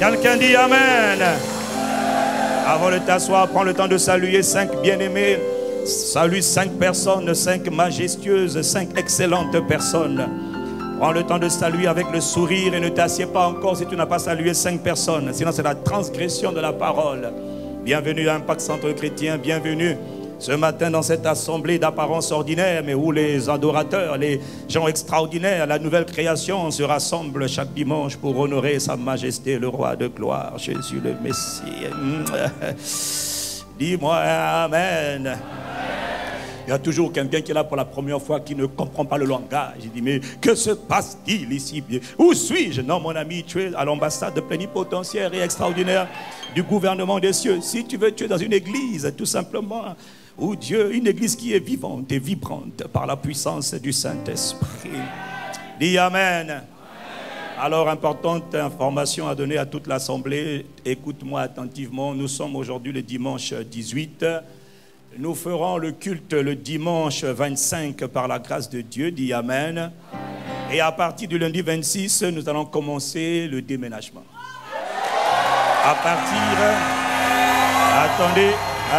Quelqu'un dit Amen. Avant de t'asseoir, prends le temps de saluer 5 bien-aimés. Salue 5 personnes, 5 majestueuses, 5 excellentes personnes. Prends le temps de saluer avec le sourire et ne t'assieds pas encore si tu n'as pas salué 5 personnes. Sinon c'est la transgression de la parole. Bienvenue à Impact Centre Chrétien, bienvenue ce matin dans cette assemblée d'apparence ordinaire, mais où les adorateurs, les gens extraordinaires, la nouvelle création se rassemblent chaque dimanche pour honorer sa majesté, le roi de gloire, Jésus le Messie. Dis-moi Amen. Il y a toujours quelqu'un qui est là pour la première fois qui ne comprend pas le langage. Il dit, mais que se passe-t-il ici? Où suis-je? Non, mon ami, tu es à l'ambassade plénipotentiaire et extraordinaire du gouvernement des cieux. Si tu veux, tu es dans une église, tout simplement, où Dieu, une église qui est vivante et vibrante par la puissance du Saint-Esprit. Dis Amen. Amen. Alors, importante information à donner à toute l'assemblée. Écoute-moi attentivement. Nous sommes aujourd'hui le dimanche 18. Nous ferons le culte le dimanche 25 par la grâce de Dieu, dit Amen. Et à partir du lundi 26, nous allons commencer le déménagement. À partir... Attendez.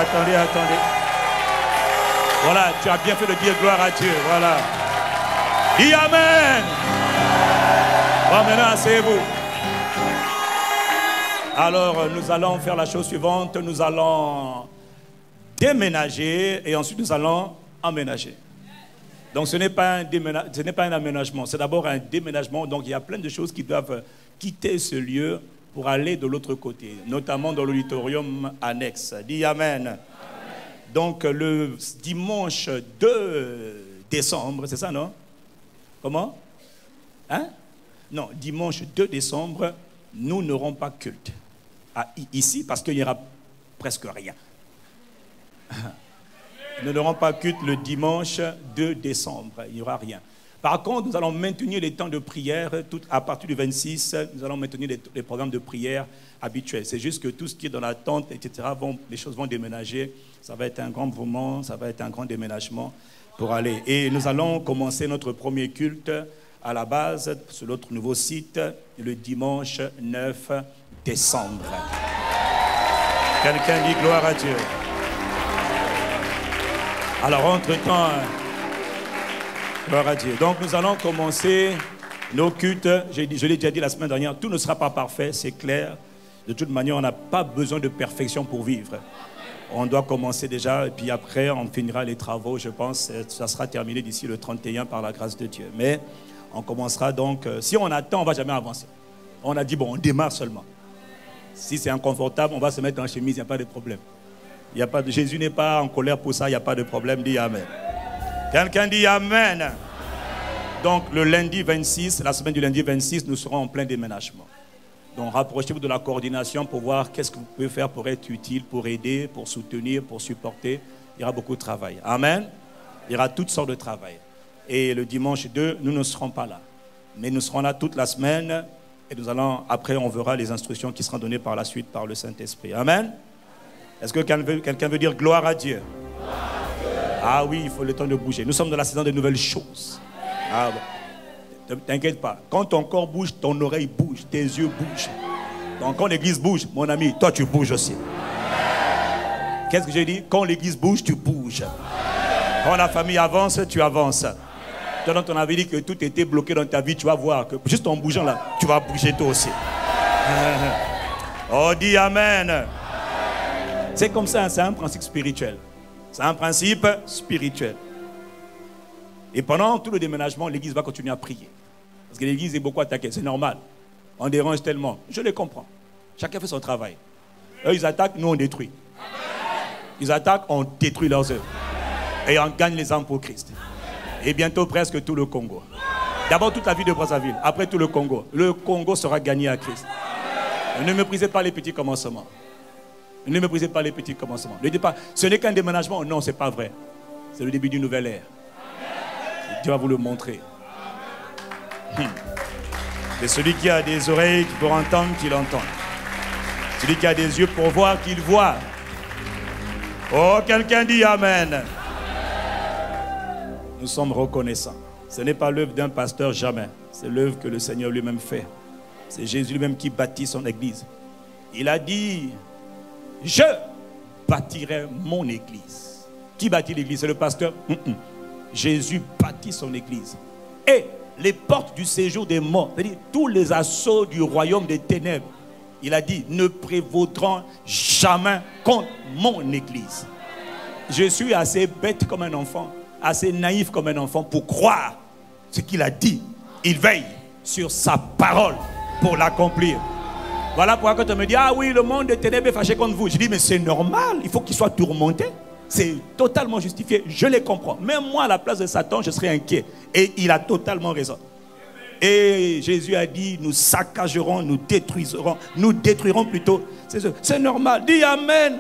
Voilà, tu as bien fait de dire gloire à Dieu, voilà. Dis Amen. Bon, maintenant, asseyez-vous. Alors, nous allons faire la chose suivante. Nous allons déménager et ensuite nous allons emménager. Donc ce n'est pas un aménagement, c'est d'abord un déménagement. Donc il y a plein de choses qui doivent quitter ce lieu pour aller de l'autre côté, notamment dans l'auditorium annexe. Dis Amen. Amen. Donc le dimanche 2 décembre, c'est ça non? Comment? Hein? Non, dimanche 2 décembre, nous n'aurons pas culte ici parce qu'il n'y aura presque rien. Nous n'aurons pas culte le dimanche 2 décembre. Il n'y aura rien. Par contre, nous allons maintenir les temps de prière. À partir du 26, nous allons maintenir les programmes de prière habituels. C'est juste que tout ce qui est dans la tente, etc., les choses vont déménager. Ça va être un grand mouvement, ça va être un grand déménagement pour aller. Et nous allons commencer notre premier culte à la base, sur notre nouveau site, le dimanche 9 décembre. Quelqu'un dit gloire à Dieu. Alors, entre-temps, gloire à Dieu. Donc, nous allons commencer nos cultes. Je l'ai déjà dit la semaine dernière, tout ne sera pas parfait, c'est clair. De toute manière, on n'a pas besoin de perfection pour vivre. On doit commencer déjà, et puis après, on finira les travaux, je pense. Ça sera terminé d'ici le 31 par la grâce de Dieu. Mais on commencera donc, si on attend, on ne va jamais avancer. On a dit, bon, on démarre seulement. Si c'est inconfortable, on va se mettre en chemise, il n'y a pas de problème. Jésus n'est pas en colère pour ça, il n'y a pas de problème, dis Amen. Quelqu'un dit Amen. Donc le lundi 26, la semaine du lundi 26, nous serons en plein déménagement. Donc rapprochez-vous de la coordination pour voir qu'est-ce que vous pouvez faire pour être utile, pour aider, pour soutenir, pour supporter. Il y aura beaucoup de travail. Amen. Il y aura toutes sortes de travail. Et le dimanche 2, nous ne serons pas là. Mais nous serons là toute la semaine et après on verra les instructions qui seront données par la suite par le Saint-Esprit. Amen. Est-ce que quelqu'un veut dire gloire à Dieu? Ah oui, il faut le temps de bouger. Nous sommes dans la saison de nouvelles choses. Ah, t'inquiète pas. Quand ton corps bouge, ton oreille bouge, tes yeux bougent. Donc quand l'église bouge, mon ami, toi tu bouges aussi. Qu'est-ce que j'ai dit? Quand l'église bouge, tu bouges. Quand la famille avance, tu avances. Toi, on avait dit que tout était bloqué dans ta vie, tu vas voir que juste en bougeant là, tu vas bouger toi aussi. Oh, dis Amen. C'est comme ça, c'est un principe spirituel. C'est un principe spirituel. Et pendant tout le déménagement, l'église va continuer à prier. Parce que l'église est beaucoup attaquée, c'est normal. On dérange tellement. Je les comprends. Chacun fait son travail. Eux, ils attaquent, nous on détruit. Ils attaquent, on détruit leurs œuvres. Et on gagne les âmes pour Christ. Et bientôt presque tout le Congo. D'abord toute la ville de Brazzaville, après tout le Congo. Le Congo sera gagné à Christ. Ne méprisez pas les petits commencements. Ne méprisez pas les petits commencements. Ne dites pas, ce n'est qu'un déménagement. Non, ce n'est pas vrai. C'est le début d'une nouvelle ère. Dieu va vous le montrer. C'est celui qui a des oreilles pour entendre, qu'il entende. Celui qui a des yeux pour voir, qu'il voit. Oh, quelqu'un dit Amen. Nous sommes reconnaissants. Ce n'est pas l'œuvre d'un pasteur, jamais. C'est l'œuvre que le Seigneur lui-même fait. C'est Jésus lui-même qui bâtit son église. Il a dit, je bâtirai mon église. Qui bâtit l'église? C'est le pasteur? Jésus bâtit son église. Et les portes du séjour des morts, c'est-à-dire tous les assauts du royaume des ténèbres, il a dit, ne prévaudront jamais contre mon église. Je suis assez bête comme un enfant, assez naïf comme un enfant pour croire ce qu'il a dit. Il veille sur sa parole pour l'accomplir. Voilà pourquoi quand on me dit, ah oui, le monde des ténèbres est fâché contre vous. Je dis, mais c'est normal, il faut qu'il soit tourmenté. C'est totalement justifié, je les comprends. Même moi, à la place de Satan, je serais inquiet. Et il a totalement raison. Et Jésus a dit, nous saccagerons, nous détruirons plutôt. C'est normal. Dis Amen.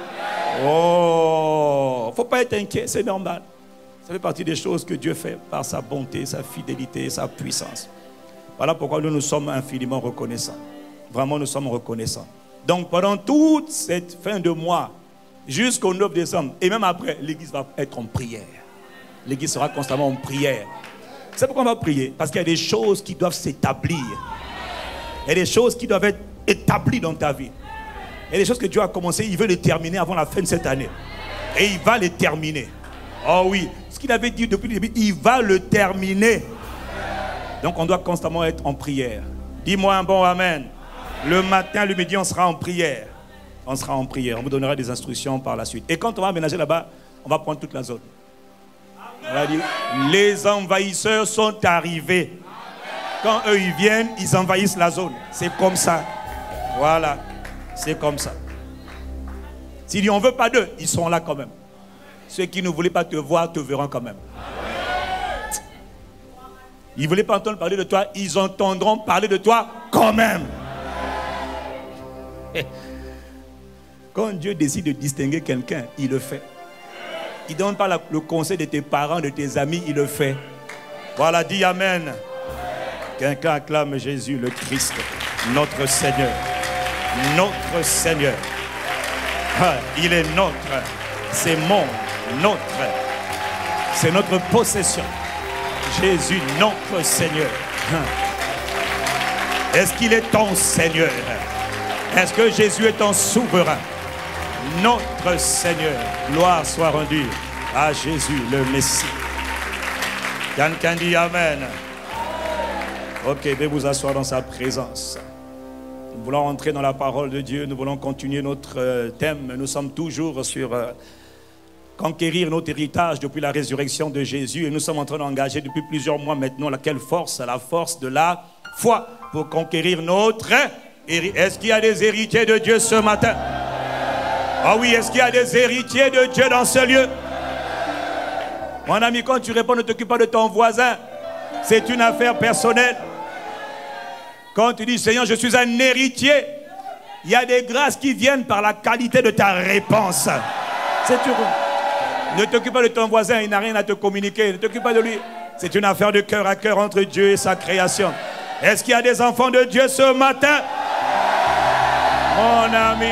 Oh, il ne faut pas être inquiet, c'est normal. Ça fait partie des choses que Dieu fait par sa bonté, sa fidélité, sa puissance. Voilà pourquoi nous sommes infiniment reconnaissants. Vraiment, nous sommes reconnaissants. Donc, pendant toute cette fin de mois, jusqu'au 9 décembre, et même après, l'église va être en prière. L'église sera constamment en prière. C'est pourquoi on va prier. Parce qu'il y a des choses qui doivent s'établir. Il y a des choses qui doivent être établies dans ta vie. Il y a des choses que Dieu a commencé, il veut les terminer avant la fin de cette année. Et il va les terminer. Oh oui, ce qu'il avait dit depuis le début, il va le terminer. Donc on doit constamment être en prière. Dis-moi un bon amen. Le matin, le midi, on sera en prière. On sera en prière. On vous donnera des instructions par la suite. Et quand on va aménager là-bas, on va prendre toute la zone. On va dire, les envahisseurs sont arrivés. Quand eux, ils viennent, ils envahissent la zone. C'est comme ça. Voilà. C'est comme ça. S'ils disent, on ne veut pas d'eux, ils sont là quand même. Ceux qui ne voulaient pas te voir, te verront quand même. Ils ne voulaient pas entendre parler de toi, ils entendront parler de toi quand même. Quand Dieu décide de distinguer quelqu'un, il le fait. Il ne donne pas le conseil de tes parents, de tes amis, il le fait. Voilà, dis Amen. Quelqu'un acclame Jésus le Christ, notre Seigneur. Notre Seigneur. Il est notre. C'est mon, notre. C'est notre possession. Jésus, notre Seigneur. Est-ce qu'il est ton Seigneur? Est-ce que Jésus est ton souverain? Notre Seigneur. Gloire soit rendue à Jésus, le Messie. Quelqu'un dit Amen. Ok, veuillez vous asseoir dans sa présence. Nous voulons entrer dans la parole de Dieu. Nous voulons continuer notre thème. Nous sommes toujours sur conquérir notre héritage depuis la résurrection de Jésus. Et nous sommes en train d'engager depuis plusieurs mois maintenant laquelle force? La force de la foi pour conquérir notre héritage. Est-ce qu'il y a des héritiers de Dieu ce matin? Ah oui, est-ce qu'il y a des héritiers de Dieu dans ce lieu? Mon ami, quand tu réponds, ne t'occupe pas de ton voisin. C'est une affaire personnelle. Quand tu dis, Seigneur, je suis un héritier, il y a des grâces qui viennent par la qualité de ta réponse. C'est tout. Ne t'occupe pas de ton voisin, il n'a rien à te communiquer. Ne t'occupe pas de lui. C'est une affaire de cœur à cœur entre Dieu et sa création. Est-ce qu'il y a des enfants de Dieu ce matin? Mon ami.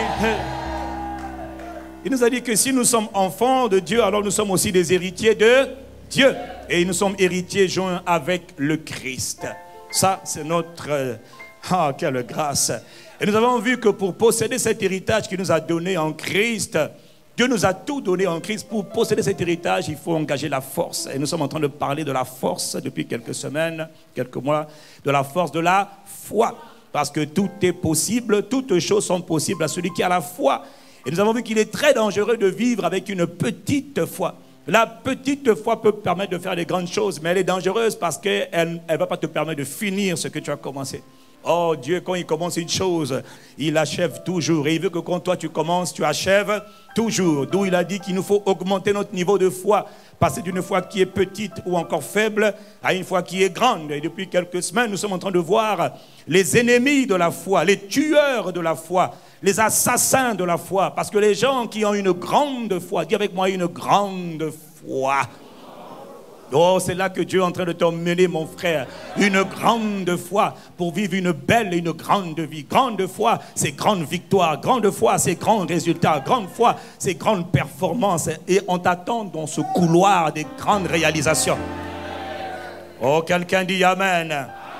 Il nous a dit que si nous sommes enfants de Dieu, alors nous sommes aussi des héritiers de Dieu. Et nous sommes héritiers joints avec le Christ. Ça, c'est notre... Ah, quelle grâce! Et nous avons vu que pour posséder cet héritage qu'il nous a donné en Christ, Dieu nous a tout donné en Christ. Pour posséder cet héritage, il faut engager la force. Et nous sommes en train de parler de la force depuis quelques semaines, quelques mois, de la force de la foi. Parce que tout est possible, toutes choses sont possibles à celui qui a la foi. Et nous avons vu qu'il est très dangereux de vivre avec une petite foi. La petite foi peut permettre de faire des grandes choses, mais elle est dangereuse parce qu'elle ne va pas te permettre de finir ce que tu as commencé. Oh Dieu, quand il commence une chose, il achève toujours. Et il veut que quand toi tu commences, tu achèves toujours. D'où il a dit qu'il nous faut augmenter notre niveau de foi. Passer d'une foi qui est petite ou encore faible à une foi qui est grande. Et depuis quelques semaines, nous sommes en train de voir les ennemis de la foi, les tueurs de la foi, les assassins de la foi. Parce que les gens qui ont une grande foi, dis avec moi une grande foi. Oh, c'est là que Dieu est en train de t'emmener, mon frère. Une grande foi pour vivre une belle et une grande vie. Grande foi, c'est grande victoire. Grande foi, c'est grands résultats. Grande foi, c'est grande performance. Et on t'attend dans ce couloir des grandes réalisations. Oh, quelqu'un dit Amen.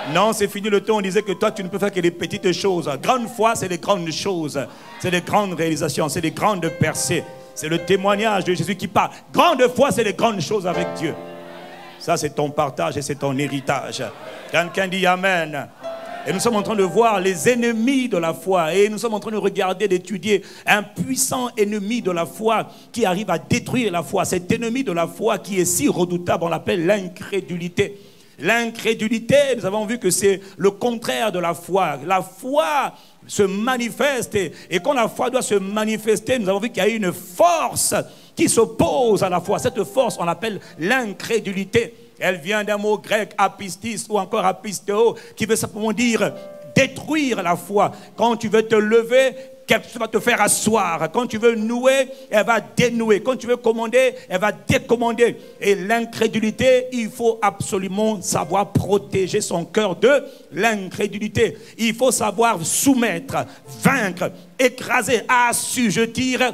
Non, c'est fini le temps. On disait que toi, tu ne peux faire que les petites choses. Grande foi, c'est les grandes choses. C'est les grandes réalisations. C'est les grandes percées. C'est le témoignage de Jésus qui parle. Grande foi, c'est les grandes choses avec Dieu. Ça, c'est ton partage et c'est ton héritage. Quelqu'un dit Amen. Et nous sommes en train de voir les ennemis de la foi. Et nous sommes en train de regarder, d'étudier un puissant ennemi de la foi qui arrive à détruire la foi. Cet ennemi de la foi qui est si redoutable, on l'appelle l'incrédulité. L'incrédulité, nous avons vu que c'est le contraire de la foi. La foi se manifeste et quand la foi doit se manifester, nous avons vu qu'il y a une force qui s'oppose à la foi. Cette force, on l'appelle l'incrédulité. Elle vient d'un mot grec, apistis, ou encore apisteo, qui veut simplement dire détruire la foi. Quand tu veux te lever, quelque chose va te faire asseoir. Quand tu veux nouer, elle va dénouer. Quand tu veux commander, elle va décommander. Et l'incrédulité, il faut absolument savoir protéger son cœur de l'incrédulité. Il faut savoir soumettre, vaincre, écraser, assujettir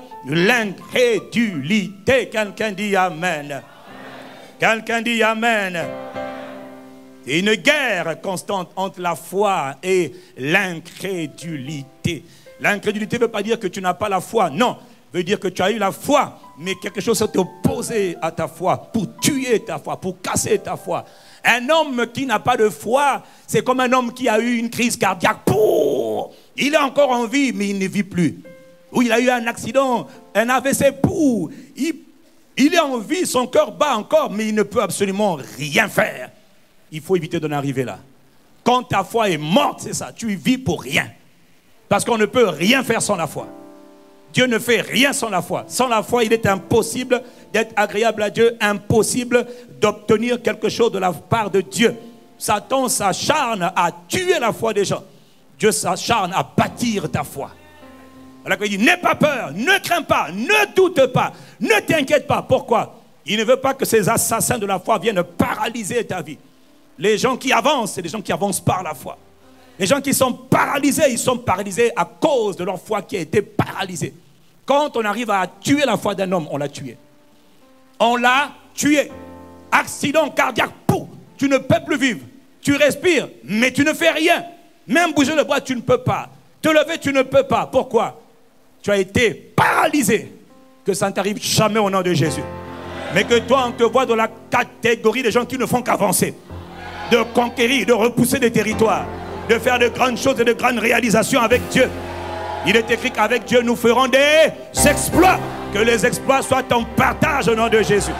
l'incrédulité. Quelqu'un dit Amen. Quelqu'un dit Amen. C'est une guerre constante entre la foi et l'incrédulité. L'incrédulité ne veut pas dire que tu n'as pas la foi. Non, veut dire que tu as eu la foi, mais quelque chose s'est opposé à ta foi pour tuer ta foi, pour casser ta foi. Un homme qui n'a pas de foi, c'est comme un homme qui a eu une crise cardiaque. Il est encore en vie, mais il ne vit plus. Ou il a eu un accident, un AVC. Il est en vie, son cœur bat encore, mais il ne peut absolument rien faire. Il faut éviter d'en arriver là. Quand ta foi est morte, c'est ça, tu vis pour rien. Parce qu'on ne peut rien faire sans la foi. Dieu ne fait rien sans la foi. Sans la foi, il est impossible d'être agréable à Dieu, impossible d'obtenir quelque chose de la part de Dieu. Satan s'acharne à tuer la foi des gens. Dieu s'acharne à bâtir ta foi. Alors il dit, n'aie pas peur, ne crains pas, ne doute pas, ne t'inquiète pas. Pourquoi? Il ne veut pas que ces assassins de la foi viennent paralyser ta vie. Les gens qui avancent, c'est les gens qui avancent par la foi. Les gens qui sont paralysés, ils sont paralysés à cause de leur foi qui a été paralysée. Quand on arrive à tuer la foi d'un homme, on l'a tué. On l'a tué. Accident cardiaque, pouf, tu ne peux plus vivre. Tu respires, mais tu ne fais rien. Même bouger le bras, tu ne peux pas. Te lever, tu ne peux pas. Pourquoi? Tu as été paralysé. Que ça ne t'arrive jamais au nom de Jésus. Mais que toi, on te voit dans la catégorie des gens qui ne font qu'avancer. De conquérir, de repousser des territoires. De faire de grandes choses et de grandes réalisations avec Dieu. Il est écrit qu'avec Dieu, nous ferons des exploits. Que les exploits soient ton partage au nom de Jésus.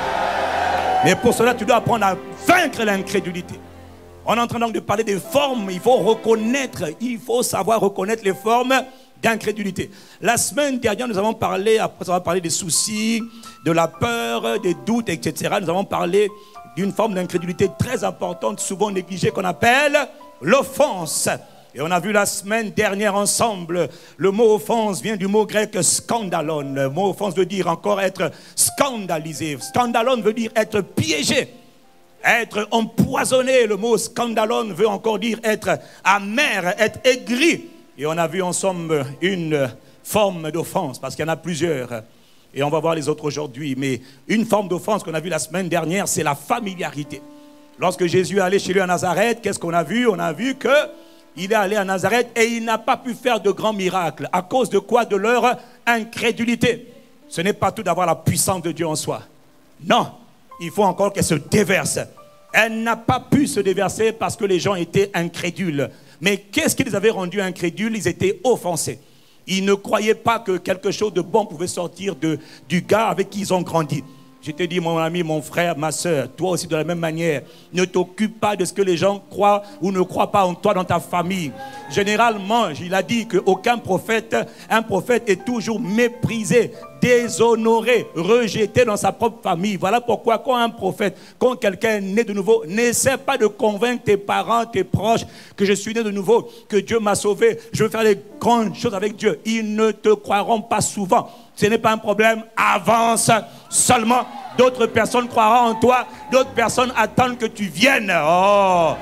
Mais pour cela, tu dois apprendre à vaincre l'incrédulité. On est en train donc de parler des formes. Il faut reconnaître, il faut savoir reconnaître les formes d'incrédulité. La semaine dernière, nous avons parlé, après avoir parlé des soucis, de la peur, des doutes, etc. Nous avons parlé d'une forme d'incrédulité très importante, souvent négligée, qu'on appelle l'offense. Et on a vu la semaine dernière ensemble, le mot offense vient du mot grec scandalon. Le mot offense veut dire encore être scandalisé. Scandalon veut dire être piégé, être empoisonné. Le mot scandalon veut encore dire être amer, être aigri. Et on a vu ensemble une forme d'offense, parce qu'il y en a plusieurs. Et on va voir les autres aujourd'hui. Mais une forme d'offense qu'on a vue la semaine dernière, c'est la familiarité. Lorsque Jésus est allé chez lui à Nazareth, qu'est-ce qu'on a vu? On a vu qu'il est allé à Nazareth et il n'a pas pu faire de grands miracles. À cause de quoi? De leur incrédulité. Ce n'est pas tout d'avoir la puissance de Dieu en soi. Non, il faut encore qu'elle se déverse. Elle n'a pas pu se déverser parce que les gens étaient incrédules. Mais qu'est-ce qui les avait rendus incrédules? Ils étaient offensés. Ils ne croyaient pas que quelque chose de bon pouvait sortir du gars avec qui ils ont grandi. Je te dis, mon ami, mon frère, ma soeur, toi aussi de la même manière, ne t'occupe pas de ce que les gens croient ou ne croient pas en toi dans ta famille. Généralement, il a dit qu'aucun prophète, un prophète est toujours méprisé, déshonoré, rejeté dans sa propre famille. Voilà pourquoi quand un prophète, quand quelqu'un est né de nouveau, n'essaie pas de convaincre tes parents, tes proches que je suis né de nouveau, que Dieu m'a sauvé, je veux faire des grandes choses avec Dieu. Ils ne te croiront pas souvent. Ce n'est pas un problème, avance seulement. D'autres personnes croiront en toi, d'autres personnes attendent que tu viennes. Oh,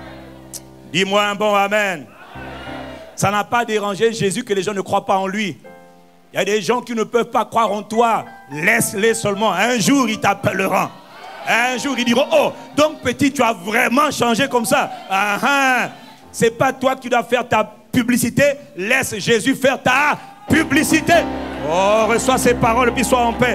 dis-moi un bon amen. Ça n'a pas dérangé Jésus que les gens ne croient pas en lui. Il y a des gens qui ne peuvent pas croire en toi. Laisse-les seulement. Un jour, ils t'appelleront. Un jour, ils diront, oh, donc petit, tu as vraiment changé comme ça. C'est pas toi qui dois faire ta publicité. Laisse Jésus faire ta publicité. Oh, reçois ces paroles, puis sois en paix.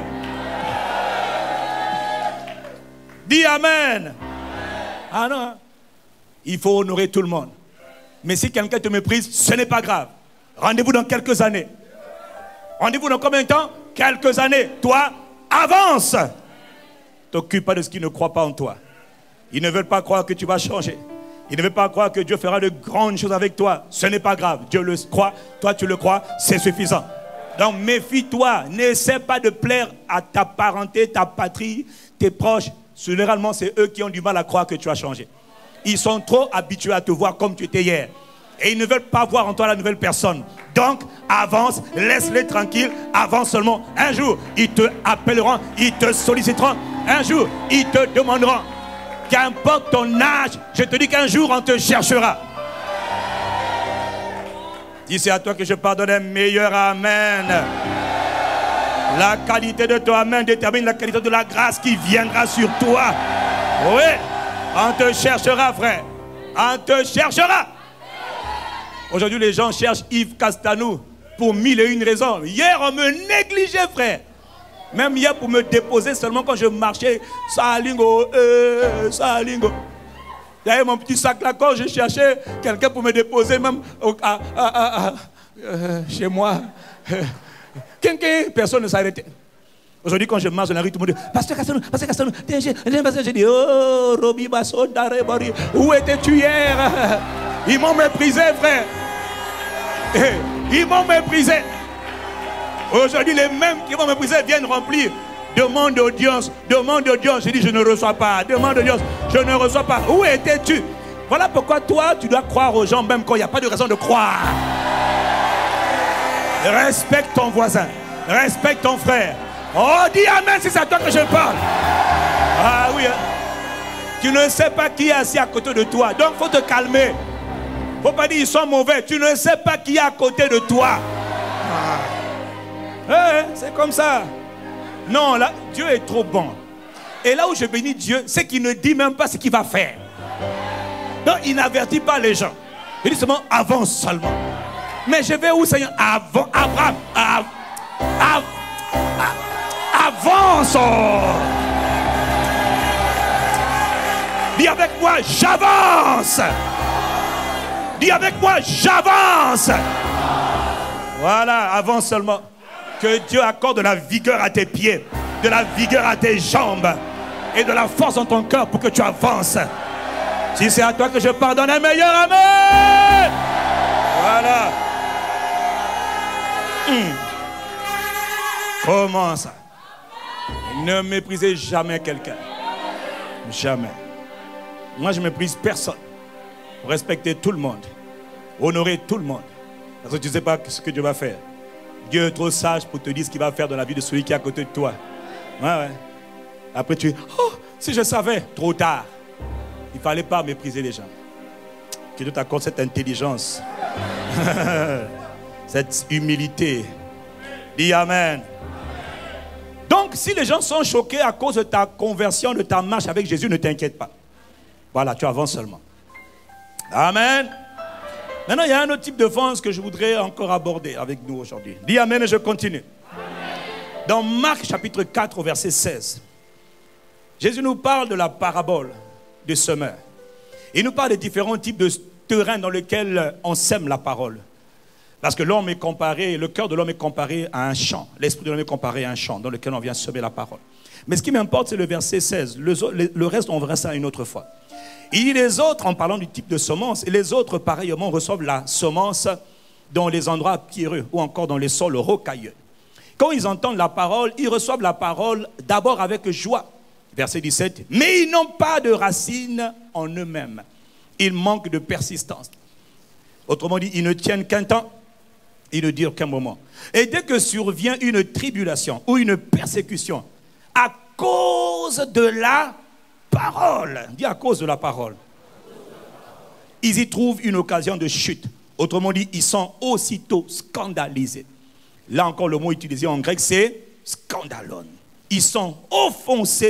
Dis Amen. Ah non, il faut honorer tout le monde. Mais si quelqu'un te méprise, ce n'est pas grave. Rendez-vous dans quelques années. Rendez-vous dans combien de temps? Quelques années. Toi, avance. T'occupe pas de ce qui ne croit pas en toi. Ils ne veulent pas croire que tu vas changer. Ils ne veulent pas croire que Dieu fera de grandes choses avec toi. Ce n'est pas grave. Dieu le croit, toi tu le crois, c'est suffisant. Donc méfie-toi. N'essaie pas de plaire à ta parenté, ta patrie, tes proches. Généralement, c'est eux qui ont du mal à croire que tu as changé. Ils sont trop habitués à te voir comme tu étais hier. Et ils ne veulent pas voir en toi la nouvelle personne. Donc, avance, laisse-les tranquilles, avance seulement. Un jour, ils te appelleront, ils te solliciteront. Un jour, ils te demanderont. Qu'importe ton âge, je te dis qu'un jour, on te cherchera. Dis, c'est à toi que je pardonne un meilleur amen. La qualité de ton amen détermine la qualité de la grâce qui viendra sur toi. Oui, on te cherchera, frère. On te cherchera. Aujourd'hui, les gens cherchent Yves Castanou pour 1001 raisons. Hier, on me négligeait, frère. Même hier, pour me déposer seulement quand je marchais, Salingo, Salingo. J'avais mon petit sac là, quand je cherchais quelqu'un pour me déposer, même chez moi. Personne ne s'arrêtait. Aujourd'hui, quand je marche dans la rue, tout le monde dit, Pasteur Castanou, j'ai dit, oh, Roby Basson, Darebari, où étais-tu hier? Ils m'ont méprisé, frère. Ils m'ont méprisé. Aujourd'hui, les mêmes qui m'ont méprisé viennent remplir. Demande d'audience, demande d'audience. Je dis, je ne reçois pas. Demande d'audience, je ne reçois pas. Où étais-tu? Voilà pourquoi toi, tu dois croire aux gens, même quand il n'y a pas de raison de croire. Respecte ton voisin. Respecte ton frère. Oh, dis Amen si c'est à toi que je parle. Ah oui, hein. Tu ne sais pas qui est assis à côté de toi. Donc, il faut te calmer. Il ne faut pas dire ils sont mauvais. Tu ne sais pas qui est à côté de toi. C'est comme ça. Non, là, Dieu est trop bon. Et là où je bénis Dieu, c'est qu'il ne dit même pas ce qu'il va faire. Donc, il n'avertit pas les gens. Il dit seulement, avance seulement. Mais je vais où, Seigneur? Avant, Abraham. Avance. Dis avec moi, j'avance. Dis avec moi, j'avance. Voilà, avance seulement. Que Dieu accorde de la vigueur à tes pieds, de la vigueur à tes jambes et de la force dans ton cœur pour que tu avances. Si c'est à toi que je pardonne, un meilleur amen. Voilà. Comment ça? Ne méprisez jamais quelqu'un. Jamais. Moi, je ne méprise personne. Respectez tout le monde. Honorez tout le monde. Parce que tu ne sais pas ce que Dieu va faire. Dieu est trop sage pour te dire ce qu'il va faire dans la vie de celui qui est à côté de toi. Ouais. Après tu dis, oh, si je savais, trop tard. Il ne fallait pas mépriser les gens. Que Dieu t'accorde cette intelligence. Cette humilité. Dis Amen. Donc, si les gens sont choqués à cause de ta conversion, de ta marche avec Jésus, ne t'inquiète pas. Voilà, tu avances seulement. Amen. Maintenant, il y a un autre type d'offense que je voudrais encore aborder avec nous aujourd'hui. Dis Amen et je continue. Amen. Dans Marc chapitre 4 au verset 16, Jésus nous parle de la parabole du semeur. Il nous parle des différents types de terrains dans lesquels on sème la parole. Parce que l'homme est comparé, le cœur de l'homme est comparé à un champ. L'esprit de l'homme est comparé à un champ dans lequel on vient semer la parole. Mais ce qui m'importe, c'est le verset 16. Le reste, on verra ça une autre fois. Il dit les autres, en parlant du type de semence, et les autres, pareillement, reçoivent la semence dans les endroits pierreux ou encore dans les sols rocailleux. Quand ils entendent la parole, ils reçoivent la parole d'abord avec joie. Verset 17. Mais ils n'ont pas de racines en eux-mêmes. Ils manquent de persistance. Autrement dit, ils ne tiennent qu'un temps. Ils ne durent qu'un moment. Et dès que survient une tribulation ou une persécution, à cause de la parole, dis à cause de la parole, ils y trouvent une occasion de chute. Autrement dit, ils sont aussitôt scandalisés. Là encore, le mot utilisé en grec, c'est scandalon. Ils sont offensés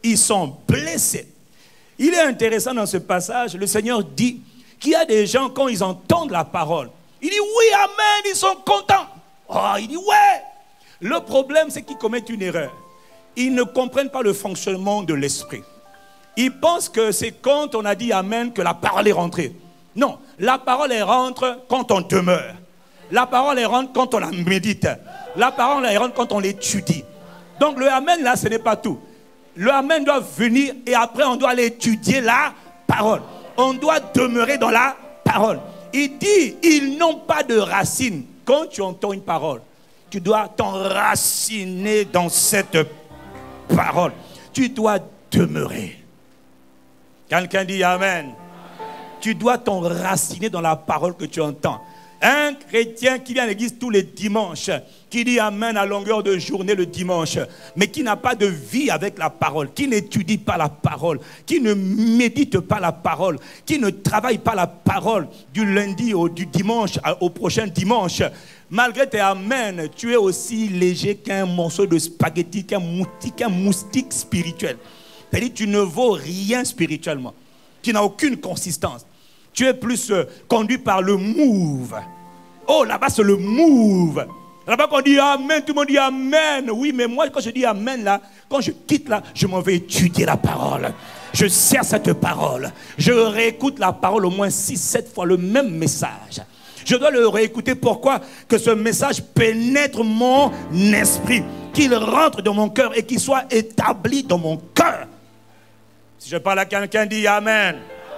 ils sont blessés. Il est intéressant dans ce passage, le Seigneur dit qu'il y a des gens, quand ils entendent la parole, il dit oui, amen, ils sont contents. Oh, il dit ouais. Le problème, c'est qu'ils commettent une erreur. Ils ne comprennent pas le fonctionnement de l'esprit. Ils pensent que c'est quand on a dit amen que la parole est rentrée. Non, la parole elle rentre quand on demeure. La parole elle rentre quand on la médite. La parole elle rentre quand on l'étudie. Donc le amen là, ce n'est pas tout. Le amen doit venir et après on doit aller étudier la parole. On doit demeurer dans la parole. Il dit, ils n'ont pas de racines. Quand tu entends une parole, tu dois t'enraciner dans cette parole. Tu dois demeurer. Quelqu'un dit amen. Tu dois t'enraciner dans la parole que tu entends. Un chrétien qui vient à l'église tous les dimanches, qui dit amen à longueur de journée le dimanche, mais qui n'a pas de vie avec la parole, qui n'étudie pas la parole, qui ne médite pas la parole, qui ne travaille pas la parole du lundi au du dimanche au prochain dimanche, malgré tes amen, tu es aussi léger qu'un morceau de spaghetti, qu'un moustique spirituel. C'est-à-dire que tu ne vaux rien spirituellement. Tu n'as aucune consistance. Tu es plus conduit par le move. Oh, là-bas, c'est le move. Là-bas, quand on dit amen, tout le monde dit amen. Oui, mais moi, quand je dis amen, là, quand je quitte là, je m'en vais étudier la parole. Je sers cette parole. Je réécoute la parole au moins 6-7 fois, le même message. Je dois le réécouter. Pourquoi? Que ce message pénètre mon esprit, qu'il rentre dans mon cœur et qu'il soit établi dans mon cœur. Si je parle à quelqu'un, dit amen.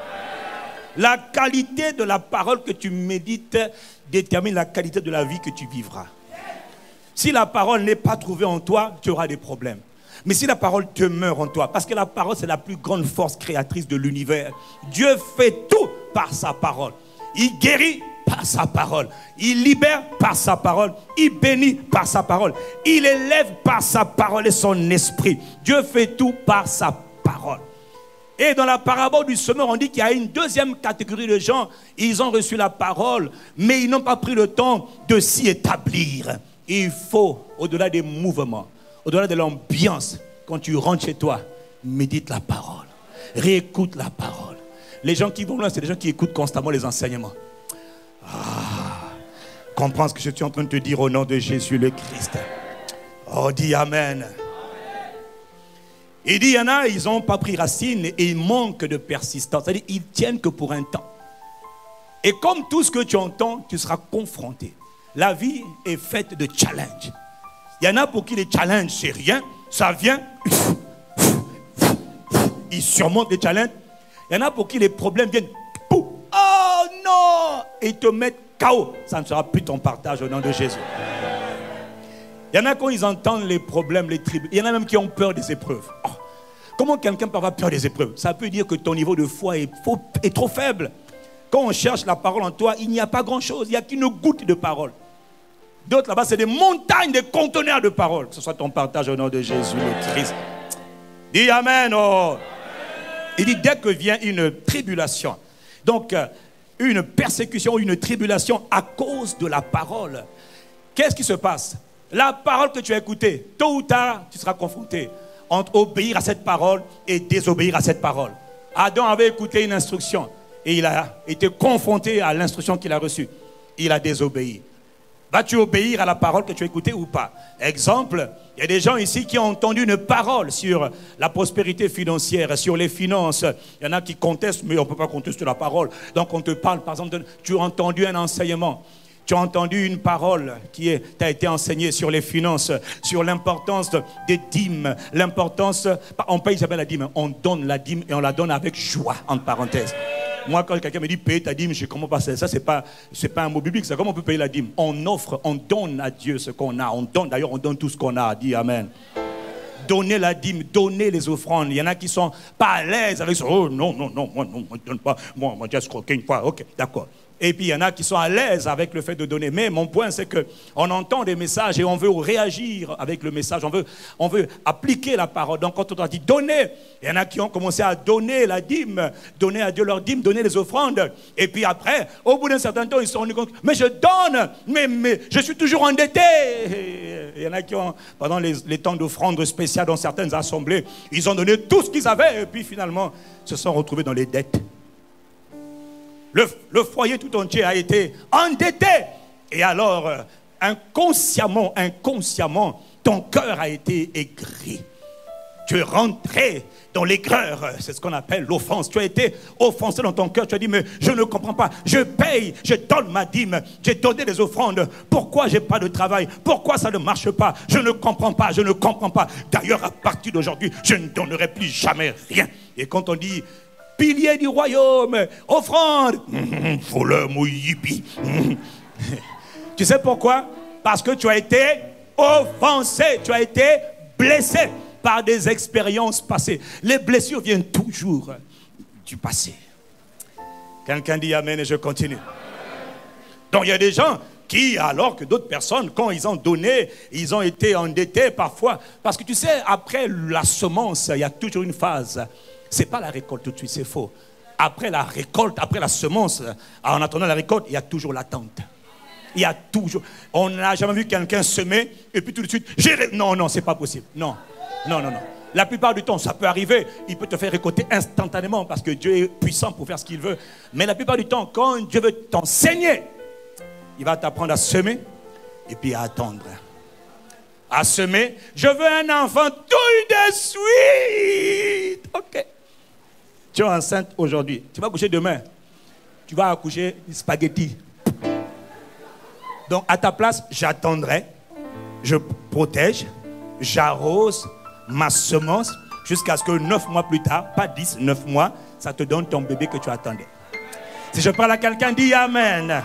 La qualité de la parole que tu médites détermine la qualité de la vie que tu vivras. Si la parole n'est pas trouvée en toi, tu auras des problèmes. Mais si la parole demeure en toi, parce que la parole c'est la plus grande force créatrice de l'univers. Dieu fait tout par sa parole. Il guérit par sa parole. Il libère par sa parole. Il bénit par sa parole. Il élève par sa parole et son esprit. Dieu fait tout par sa parole. Et dans la parabole du semeur, on dit qu'il y a une deuxième catégorie de gens. Ils ont reçu la parole, mais ils n'ont pas pris le temps de s'y établir. Et il faut, au-delà des mouvements, au-delà de l'ambiance, quand tu rentres chez toi, médite la parole. Réécoute la parole. Les gens qui vont là, c'est des gens qui écoutent constamment les enseignements. Comprends ce que je suis en train de te dire au nom de Jésus le Christ. Oh, dis amen. Il dit, il y en a, ils n'ont pas pris racine et ils manquent de persistance. C'est-à-dire, ils tiennent que pour un temps. Et comme tout ce que tu entends, tu seras confronté. La vie est faite de challenges. Il y en a pour qui les challenges, c'est rien. Ça vient. Ils surmontent les challenges. Il y en a pour qui les problèmes viennent. Oh non! Et ils te mettent KO. Ça ne sera plus ton partage au nom de Jésus. Il y en a quand ils entendent les problèmes, les tribus. Il y en a même qui ont peur des épreuves. Oh, comment quelqu'un peut avoir peur des épreuves? Ça peut dire que ton niveau de foi est trop faible. Quand on cherche la parole en toi, il n'y a pas grand-chose. Il n'y a qu'une goutte de parole. D'autres là-bas, c'est des montagnes, des conteneurs de parole. Que ce soit ton partage au nom de Jésus le Christ. Dis amen. Oh. Il dit dès que vient une tribulation. Donc, une persécution, une tribulation à cause de la parole. Qu'est-ce qui se passe? La parole que tu as écoutée, tôt ou tard, tu seras confronté entre obéir à cette parole et désobéir à cette parole. Adam avait écouté une instruction et il a été confronté à l'instruction qu'il a reçue. Il a désobéi. Vas-tu obéir à la parole que tu as écoutée ou pas? Exemple, il y a des gens ici qui ont entendu une parole sur la prospérité financière, sur les finances. Il y en a qui contestent, mais on ne peut pas contester la parole. Donc on te parle, par exemple, tu as entendu un enseignement. Tu as entendu une parole qui t'a été enseignée sur les finances, sur l'importance des dîmes, l'importance, on paye jamais la dîme, on donne la dîme et on la donne avec joie, entre parenthèses. Moi, quand quelqu'un me dit payer ta dîme, je sais comment passer. Ça, c'est pas un mot biblique. C'est comment on peut payer la dîme? On offre, on donne à Dieu ce qu'on a. On donne, d'ailleurs, on donne tout ce qu'on a. Dis amen. Donner la dîme, donner les offrandes. Il y en a qui sont pas à l'aise avec ça. Oh non, moi, je ne donne pas. Moi, j'ai escroqué une fois. Ok, d'accord. Et puis il y en a qui sont à l'aise avec le fait de donner. Mais mon point, c'est qu'on entend des messages et on veut réagir avec le message. On veut appliquer la parole. Donc quand on a dit donner, il y en a qui ont commencé à donner la dîme, donner à Dieu leur dîme, donner les offrandes. Et puis après, au bout d'un certain temps, ils se sont rendus compte, mais je donne, mais je suis toujours endetté. Il y en a qui ont, pendant les temps d'offrandes spéciales dans certaines assemblées, ils ont donné tout ce qu'ils avaient et puis finalement se sont retrouvés dans les dettes. Le foyer tout entier a été endetté. Et alors, inconsciemment, ton cœur a été aigri. Tu es rentré dans l'aigreur. C'est ce qu'on appelle l'offense. Tu as été offensé dans ton cœur. Tu as dit, mais je ne comprends pas. Je paye, je donne ma dîme. J'ai donné des offrandes. Pourquoi je n'ai pas de travail? Pourquoi ça ne marche pas? Je ne comprends pas, je ne comprends pas. D'ailleurs, à partir d'aujourd'hui, je ne donnerai plus jamais rien. Et quand on dit... pilier du royaume, offrande, voleur mouillipi. Tu sais pourquoi? Parce que tu as été offensé, tu as été blessé par des expériences passées. Les blessures viennent toujours du passé. Quelqu'un dit amen et je continue. Donc il y a des gens qui, alors que d'autres personnes, quand ils ont donné, ils ont été endettés parfois. Parce que tu sais, après la semence, il y a toujours une phase. Ce n'est pas la récolte tout de suite, c'est faux. Après la récolte, après la semence, en attendant la récolte, il y a toujours l'attente. Il y a toujours... On n'a jamais vu quelqu'un semer et puis tout de suite... Non, c'est pas possible. Non. La plupart du temps, ça peut arriver. Il peut te faire récolter instantanément parce que Dieu est puissant pour faire ce qu'il veut. Mais la plupart du temps, quand Dieu veut t'enseigner, il va t'apprendre à semer et puis à attendre. À semer. Je veux un enfant tout de suite. Ok. Tu es enceinte aujourd'hui. Tu vas accoucher demain. Tu vas accoucher spaghetti. Donc, à ta place, j'attendrai. Je protège. J'arrose ma semence jusqu'à ce que 9 mois plus tard, pas 10, 9 mois, ça te donne ton bébé que tu attendais. Si je parle à quelqu'un, dis Amen.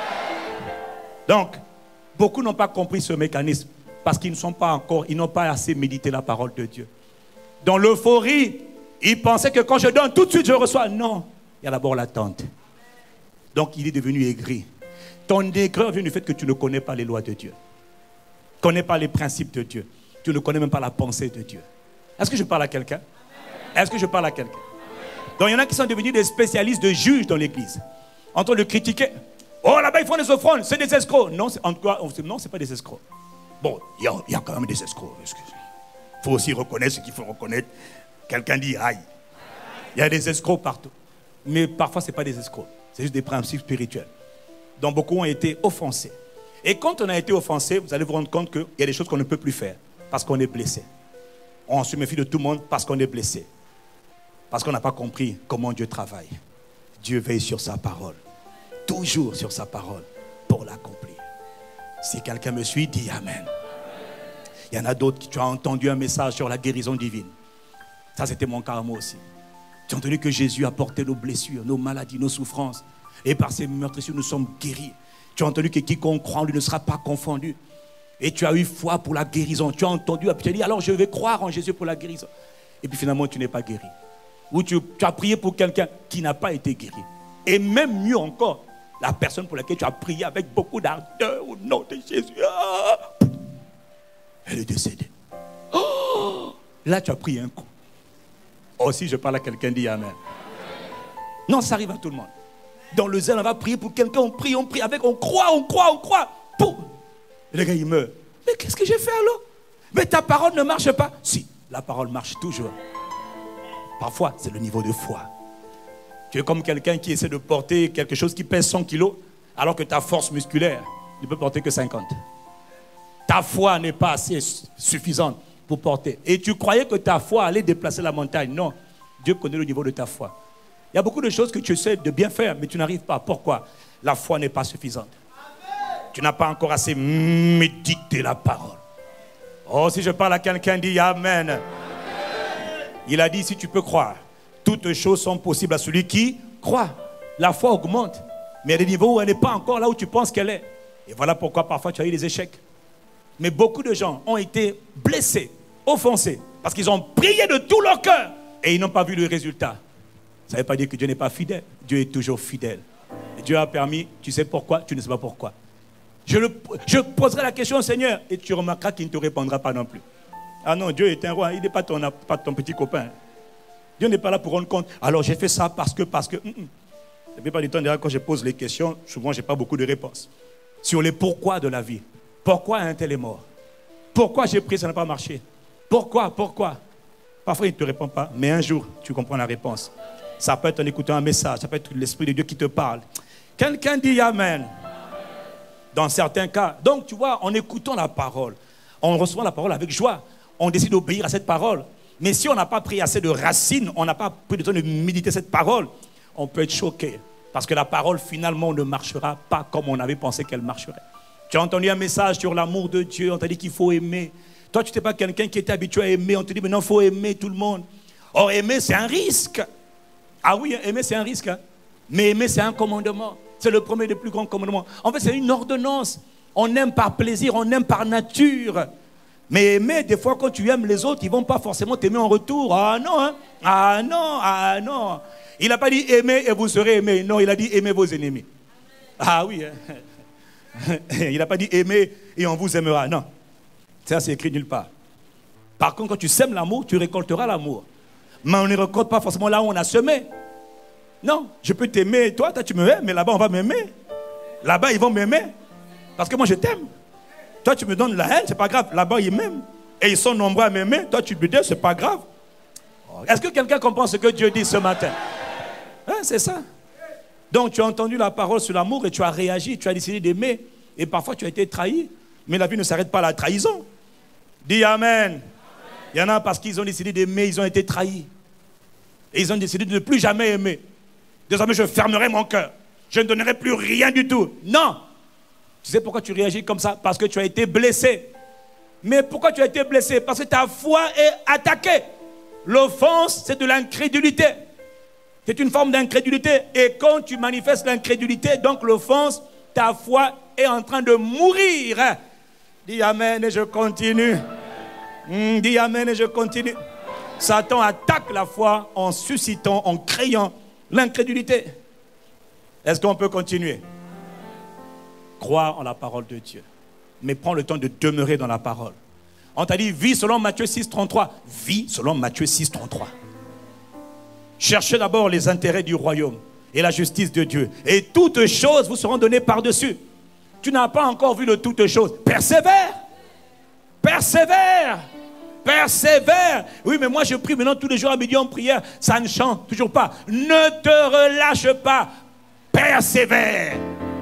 Donc, beaucoup n'ont pas compris ce mécanisme parce qu'ils ne sont pas encore, ils n'ont pas assez médité la parole de Dieu. Dans l'euphorie, ils pensaient que quand je donne, tout de suite je reçois. Non, il y a d'abord l'attente. Donc, il est devenu aigri. Ton aigreur vient du fait que tu ne connais pas les lois de Dieu. Tu ne connais pas les principes de Dieu. Tu ne connais même pas la pensée de Dieu. Est-ce que je parle à quelqu'un? Est-ce que je parle à quelqu'un? Donc, il y en a qui sont devenus des spécialistes de juges dans l'église. En train de critiquer. Oh, là-bas, ils font des offrandes, c'est des escrocs. Non, en tout cas, non, ce n'est pas des escrocs. Bon, il y a quand même des escrocs. Il faut aussi reconnaître ce qu'il faut reconnaître. Quelqu'un dit aïe. Il y a des escrocs partout. Mais parfois, ce n'est pas des escrocs. C'est juste des principes spirituels. Donc, beaucoup ont été offensés. Et quand on a été offensé, vous allez vous rendre compte qu'il y a des choses qu'on ne peut plus faire parce qu'on est blessé. On se méfie de tout le monde parce qu'on est blessé. Parce qu'on n'a pas compris comment Dieu travaille. Dieu veille sur sa parole. Toujours sur sa parole pour l'accomplir. Si quelqu'un me suit, dis Amen. Il y en a d'autres qui tu as entendu un message sur la guérison divine. Ça, c'était mon cas à moi aussi. Tu as entendu que Jésus a porté nos blessures, nos maladies, nos souffrances. Et par ses meurtrissures, nous sommes guéris. Tu as entendu que quiconque croit en lui ne sera pas confondu. Et tu as eu foi pour la guérison. Tu as entendu, tu as dit, alors je vais croire en Jésus pour la guérison. Et puis finalement, tu n'es pas guéri. Ou tu as prié pour quelqu'un qui n'a pas été guéri. Et même mieux encore, la personne pour laquelle tu as prié avec beaucoup d'ardeur au nom de Jésus, elle est décédée. Oh, là, tu as pris un coup. Oh, si je parle à quelqu'un, dis Amen. Non, ça arrive à tout le monde. Dans le zèle, on va prier pour quelqu'un, on prie, on croit. Pouf. Et le gars, il meurt. Mais qu'est-ce que j'ai fait alors? Mais ta parole ne marche pas. Si, la parole marche toujours. Parfois, c'est le niveau de foi. Tu es comme quelqu'un qui essaie de porter quelque chose qui pèse 100 kilos, alors que ta force musculaire ne peut porter que 50. Ta foi n'est pas assez suffisante pour porter. Et tu croyais que ta foi allait déplacer la montagne. Non, Dieu connaît le niveau de ta foi. Il y a beaucoup de choses que tu essaies de bien faire, mais tu n'arrives pas. Pourquoi? La foi n'est pas suffisante. Tu n'as pas encore assez médité la parole. Oh, si je parle à quelqu'un, dis Amen. Amen. Il a dit, si tu peux croire, toutes choses sont possibles à celui qui croit. La foi augmente, mais il y a des niveaux où elle n'est pas encore là où tu penses qu'elle est. Et voilà pourquoi parfois tu as eu des échecs. Mais beaucoup de gens ont été blessés, offensés, parce qu'ils ont prié de tout leur cœur et ils n'ont pas vu le résultat. Ça ne veut pas dire que Dieu n'est pas fidèle. Dieu est toujours fidèle. Dieu a permis, tu sais pourquoi, tu ne sais pas pourquoi. Je poserai la question au Seigneur et tu remarqueras qu'il ne te répondra pas non plus. Ah non, Dieu est un roi, il n'est pas ton petit copain. Dieu n'est pas là pour rendre compte. Alors j'ai fait ça parce que. La plupart du temps, d'ailleurs, quand je pose les questions, souvent je n'ai pas beaucoup de réponses. Sur les pourquoi de la vie. Pourquoi un tel est mort? Pourquoi j'ai pris, ça n'a pas marché? Pourquoi? Parfois il ne te répond pas, mais un jour tu comprends la réponse. Ça peut être en écoutant un message, ça peut être l'Esprit de Dieu qui te parle. Quelqu'un dit Amen. Dans certains cas. Donc tu vois, en écoutant la parole, on reçoit la parole avec joie. On décide d'obéir à cette parole. Mais si on n'a pas pris assez de racines, on n'a pas pris le temps de méditer cette parole, on peut être choqué. Parce que la parole finalement ne marchera pas comme on avait pensé qu'elle marcherait. Tu as entendu un message sur l'amour de Dieu, on t'a dit qu'il faut aimer. Toi, tu n'étais pas quelqu'un qui était habitué à aimer, on te dit maintenant il faut aimer tout le monde. Or, aimer, c'est un risque. Ah oui, aimer, c'est un risque. Hein? Mais aimer, c'est un commandement. C'est le premier des plus grands commandements. En fait, c'est une ordonnance. On aime par plaisir, on aime par nature. Mais aimer, des fois, quand tu aimes les autres, ils ne vont pas forcément t'aimer en retour. Ah non, hein? Ah non, ah non. Il n'a pas dit aimer et vous serez aimés. Non, il a dit aimer vos ennemis. Ah oui, hein? Il n'a pas dit aimer et on vous aimera. Non. Ça, c'est écrit nulle part. Par contre, quand tu sèmes l'amour, tu récolteras l'amour. Mais on ne récolte pas forcément là où on a semé. Non, je peux t'aimer, toi tu me aimes, mais là-bas on va m'aimer. Là-bas ils vont m'aimer. Parce que moi je t'aime. Toi tu me donnes la haine, c'est pas grave. Là-bas ils m'aiment. Et ils sont nombreux à m'aimer. Toi tu me dis, c'est pas grave. Est-ce que quelqu'un comprend ce que Dieu dit ce matin? Hein, c'est ça. Donc tu as entendu la parole sur l'amour et tu as réagi, tu as décidé d'aimer. Et parfois tu as été trahi. Mais la vie ne s'arrête pas à la trahison. Dis Amen. Il y en a parce qu'ils ont décidé d'aimer, ils ont été trahis. Et ils ont décidé de ne plus jamais aimer. Désormais, je fermerai mon cœur. Je ne donnerai plus rien du tout. Non. Tu sais pourquoi tu réagis comme ça? Parce que tu as été blessé. Mais pourquoi tu as été blessé? Parce que ta foi est attaquée. L'offense, c'est de l'incrédulité. C'est une forme d'incrédulité. Et quand tu manifestes l'incrédulité, donc l'offense, ta foi est en train de mourir. Dis Amen et je continue. Dis Amen et je continue. Satan attaque la foi en suscitant, en créant l'incrédulité. Est-ce qu'on peut continuer? Croire en la parole de Dieu. Mais prends le temps de demeurer dans la parole. On t'a dit, vis selon Matthieu 6, 33. Vis selon Matthieu 6, 33. Cherchez d'abord les intérêts du royaume et la justice de Dieu. Et toutes choses vous seront données par-dessus. Tu n'as pas encore vu de toutes choses. Persévère. Persévère. Persévère. Oui, mais moi je prie maintenant tous les jours à midi en prière. Ça ne chante toujours pas. Ne te relâche pas. Persévère.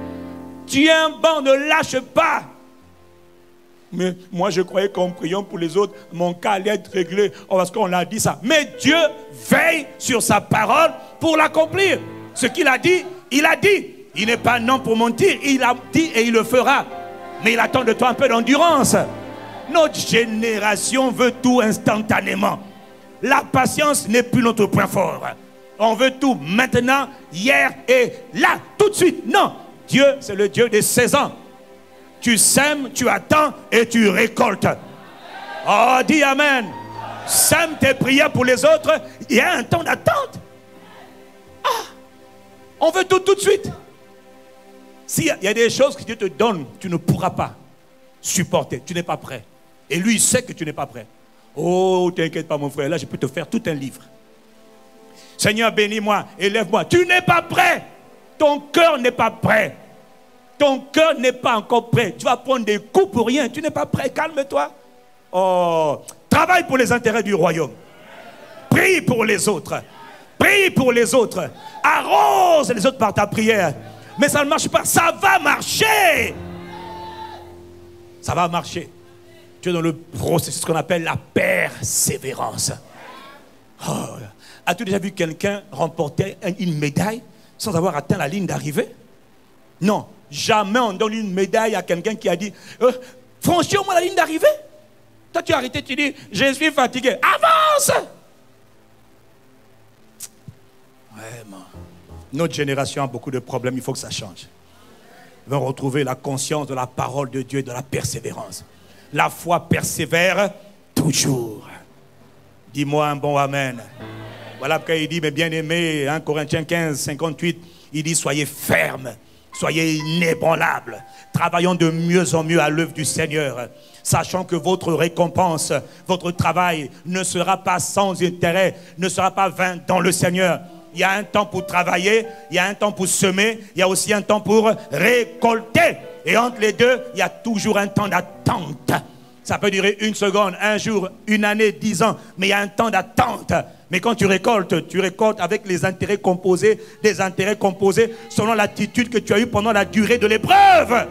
Tiens bon, ne lâche pas. Mais moi je croyais qu'en priant pour les autres, mon cas allait être réglé. Oh, parce qu'on a dit ça. Mais Dieu veille sur sa parole pour l'accomplir. Ce qu'il a dit, il a dit. Il n'est pas non pour mentir. Il a dit et il le fera. Mais il attend de toi un peu d'endurance. Notre génération veut tout instantanément. La patience n'est plus notre point fort. On veut tout maintenant, hier et là, tout de suite. Non, Dieu, c'est le Dieu des saisons. Tu sèmes, tu attends et tu récoltes. Oh, dis Amen. Sème tes prières pour les autres. Il y a un temps d'attente. Ah, on veut tout de suite. S'il y a des choses que Dieu te donne, tu ne pourras pas supporter. Tu n'es pas prêt. Et lui, il sait que tu n'es pas prêt. Oh, t'inquiète pas mon frère, là je peux te faire tout un livre. Seigneur, bénis-moi, élève-moi. Tu n'es pas prêt. Ton cœur n'est pas prêt. Ton cœur n'est pas encore prêt. Tu vas prendre des coups pour rien. Tu n'es pas prêt. Calme-toi. Oh, travaille pour les intérêts du royaume. Prie pour les autres. Prie pour les autres. Arrose les autres par ta prière. Mais ça ne marche pas. Ça va marcher. Ça va marcher. Tu es dans le processus qu'on appelle la persévérance. Oh. As-tu déjà vu quelqu'un remporter une médaille sans avoir atteint la ligne d'arrivée? Non. Jamais on donne une médaille à quelqu'un qui a dit franchis au moins la ligne d'arrivée. Toi tu as arrêté, tu dis je suis fatigué. Avance. Vraiment. Notre génération a beaucoup de problèmes, il faut que ça change. Ils vont retrouver la conscience de la parole de Dieu et de la persévérance. La foi persévère toujours. Dis-moi un bon amen. Voilà pourquoi il dit, mais bien aimé, 1 Corinthiens 15, 58, il dit, soyez fermes, soyez inébranlables, travaillons de mieux en mieux à l'œuvre du Seigneur, sachant que votre récompense, votre travail ne sera pas sans intérêt, ne sera pas vain dans le Seigneur. Il y a un temps pour travailler, il y a un temps pour semer, il y a aussi un temps pour récolter. Et entre les deux, il y a toujours un temps d'attente. Ça peut durer 1 seconde, 1 jour, 1 année, 10 ans, mais il y a un temps d'attente. Mais quand tu récoltes avec les intérêts composés, des intérêts composés selon l'attitude que tu as eue pendant la durée de l'épreuve.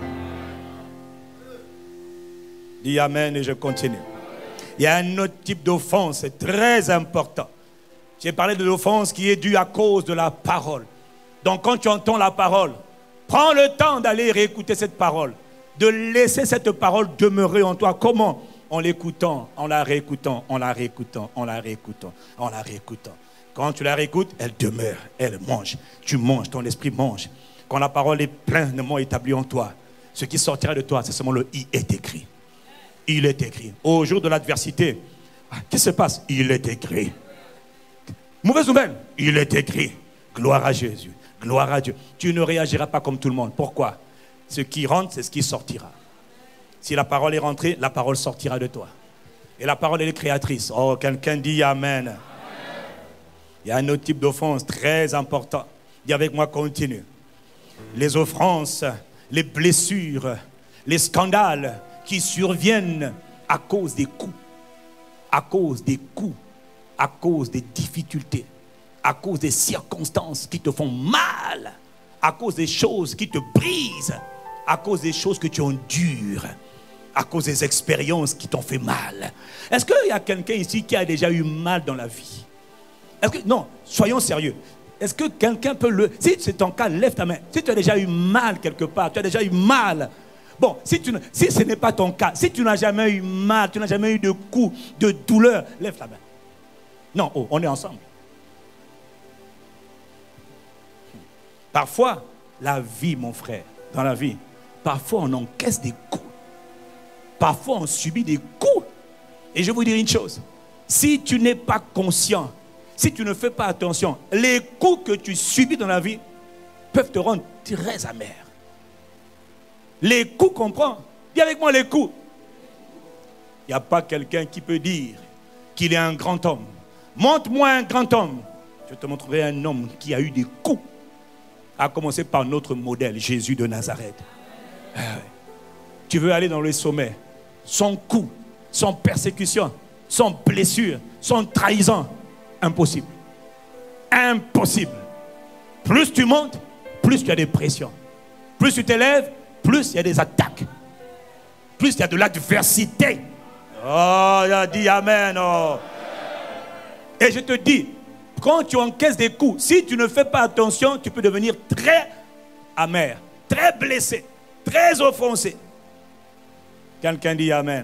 Dis amen et je continue. Il y a un autre type d'offense, c'est très important. J'ai parlé de l'offense qui est due à cause de la parole. Donc quand tu entends la parole, prends le temps d'aller réécouter cette parole, de laisser cette parole demeurer en toi. Comment? En l'écoutant, en la réécoutant, en la réécoutant, en la réécoutant, en la réécoutant. Quand tu la réécoutes, elle demeure, elle mange. Tu manges, ton esprit mange. Quand la parole est pleinement établie en toi, ce qui sortira de toi, c'est seulement le « il est écrit ». Il est écrit. Au jour de l'adversité, qu'est-ce qui se passe? Il est écrit. Mauvaise nouvelle, il est écrit. Gloire à Jésus, gloire à Dieu. Tu ne réagiras pas comme tout le monde. Pourquoi? Ce qui rentre, c'est ce qui sortira. Si la parole est rentrée, la parole sortira de toi. Et la parole, elle est créatrice. Oh, quelqu'un dit Amen. Amen. Il y a un autre type d'offense très important. Dis avec moi, continue. Les offenses, les blessures, les scandales qui surviennent à cause des coups, à cause des coups, à cause des difficultés, à cause des circonstances qui te font mal, à cause des choses qui te brisent, à cause des choses que tu endures, à cause des expériences qui t'ont fait mal. Est-ce qu'il y a quelqu'un ici qui a déjà eu mal dans la vie? Non, soyons sérieux. Est-ce que quelqu'un peut le... Si c'est ton cas, lève ta main. Si tu as déjà eu mal quelque part, tu as déjà eu mal. Bon, si ce n'est pas ton cas, si tu n'as jamais eu mal, tu n'as jamais eu de coups, de douleur, lève ta main. Non, oh, on est ensemble. Parfois, la vie, mon frère, dans la vie, parfois on encaisse des coups. Parfois on subit des coups. Et je vais vous dire une chose. Si tu n'es pas conscient, si tu ne fais pas attention, les coups que tu subis dans la vie peuvent te rendre très amer. Les coups, comprends? Dis avec moi les coups. Il n'y a pas quelqu'un qui peut dire qu'il est un grand homme. Montre-moi un grand homme. Je te montrerai un homme qui a eu des coups. À commencer par notre modèle, Jésus de Nazareth. Tu veux aller dans le sommet, sans coup, sans persécution, sans blessure, sans trahison, impossible. Impossible. Plus tu montes, plus tu as des pressions. Plus tu t'élèves, plus il y a des attaques. Plus il y a de l'adversité. Oh, il a dit Amen. Oh. Et je te dis, quand tu encaisses des coups, si tu ne fais pas attention, tu peux devenir très amer, très blessé, très offensé. Quelqu'un dit Amen.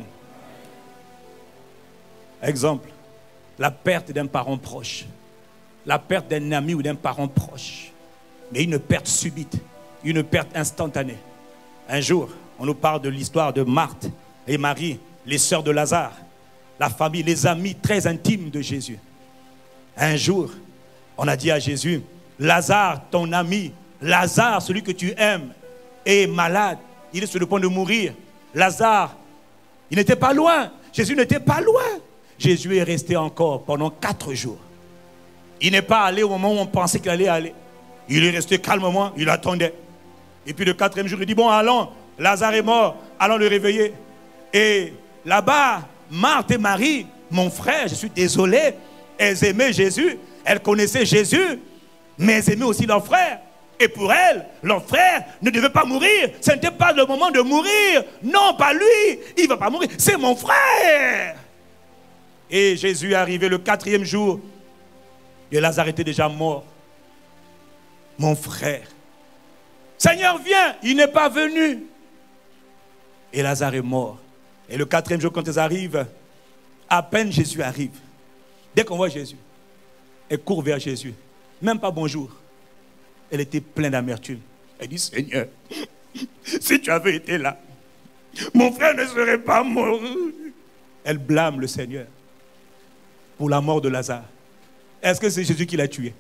Exemple, la perte d'un parent proche, la perte d'un ami ou d'un parent proche, mais une perte subite, une perte instantanée. Un jour, on nous parle de l'histoire de Marthe et Marie, les sœurs de Lazare, la famille, les amis très intimes de Jésus. Un jour, on a dit à Jésus, Lazare, ton ami, Lazare, celui que tu aimes, est malade. Il est sur le point de mourir. Lazare, il n'était pas loin. Jésus n'était pas loin. Jésus est resté encore pendant 4 jours. Il n'est pas allé au moment où on pensait qu'il allait aller. Il est resté calmement, il attendait. Et puis le 4e jour, il dit, bon, allons, Lazare est mort, allons le réveiller. Et là-bas, Marthe et Marie, mon frère, je suis désolé, elles aimaient Jésus, elles connaissaient Jésus, mais elles aimaient aussi leur frère. Et pour elles, leur frère ne devait pas mourir. Ce n'était pas le moment de mourir. Non, pas lui, il ne va pas mourir, c'est mon frère. Et Jésus est arrivé le 4e jour, et Lazare était déjà mort. Mon frère, Seigneur, viens, il n'est pas venu. Et Lazare est mort. Et le 4e jour, quand ils arrivent, à peine Jésus arrive. Dès qu'on voit Jésus, elle court vers Jésus. Même pas bonjour. Elle était pleine d'amertume. Elle dit, Seigneur, si tu avais été là, mon frère ne serait pas mort. Elle blâme le Seigneur pour la mort de Lazare. Est-ce que c'est Jésus qui l'a tué?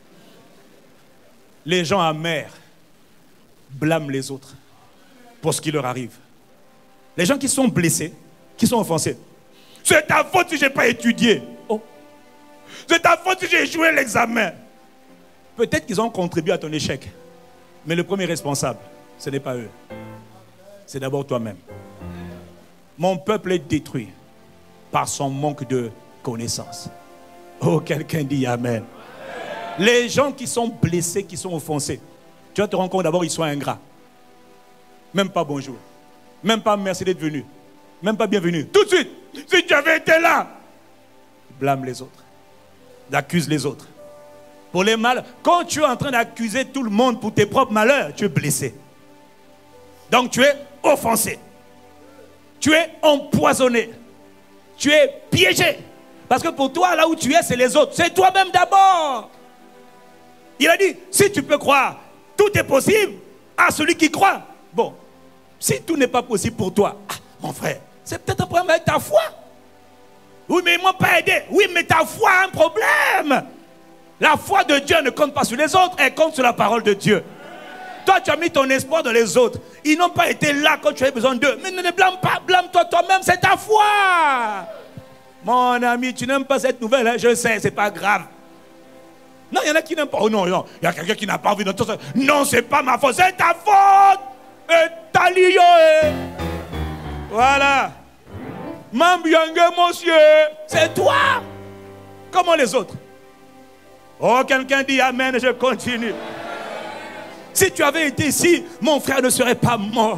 Les gens amers blâment les autres pour ce qui leur arrive. Les gens qui sont blessés, qui sont offensés. C'est ta faute si je n'ai pas étudié. Oh. C'est ta faute si j'ai échoué l'examen. Peut-être qu'ils ont contribué à ton échec. Mais le premier responsable, ce n'est pas eux. C'est d'abord toi-même. Mon peuple est détruit par son manque de connaissance. Oh, quelqu'un dit Amen. Les gens qui sont blessés, qui sont offensés, tu vas te rendre compte d'abord, ils sont ingrats. Même pas bonjour. Même pas merci d'être venu. Même pas bienvenue. Tout de suite, si tu avais été là, blâme les autres. Accuse les autres. Pour les mal, quand tu es en train d'accuser tout le monde pour tes propres malheurs, tu es blessé. Donc tu es offensé. Tu es empoisonné. Tu es piégé. Parce que pour toi, là où tu es, c'est les autres. C'est toi-même d'abord. Il a dit, si tu peux croire, tout est possible à celui qui croit. Bon, si tout n'est pas possible pour toi, mon frère, c'est peut-être un problème avec ta foi. Oui, mais ils ne m'ont pas aidé. Oui, mais ta foi a un problème. La foi de Dieu ne compte pas sur les autres, elle compte sur la parole de Dieu. Toi, tu as mis ton espoir dans les autres. Ils n'ont pas été là quand tu avais besoin d'eux. Mais ne les blâme pas, blâme-toi toi-même, c'est ta foi. Mon ami, tu n'aimes pas cette nouvelle, hein? Je sais, c'est pas grave. Non, il y en a qui n'aiment pas. Oh non, non, il y a quelqu'un qui n'a pas envie d'entendre ça. Non, c'est pas ma faute, c'est ta faute. Et ta lion. Voilà. Mambiangue, monsieur. C'est toi. Comment les autres? Oh, quelqu'un dit Amen, je continue. Si tu avais été ici, mon frère ne serait pas mort.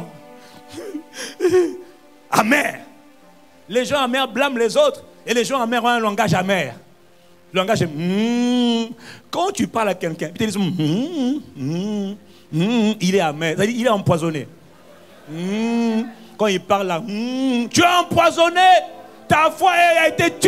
Amer. Les gens amers blâment les autres. Et les gens amers ont un langage amer. Le langage est quand tu parles à quelqu'un, ils te disent il est amer, c'est-à-dire il est empoisonné. Quand il parle là, tu es empoisonné, ta foi a été tuée.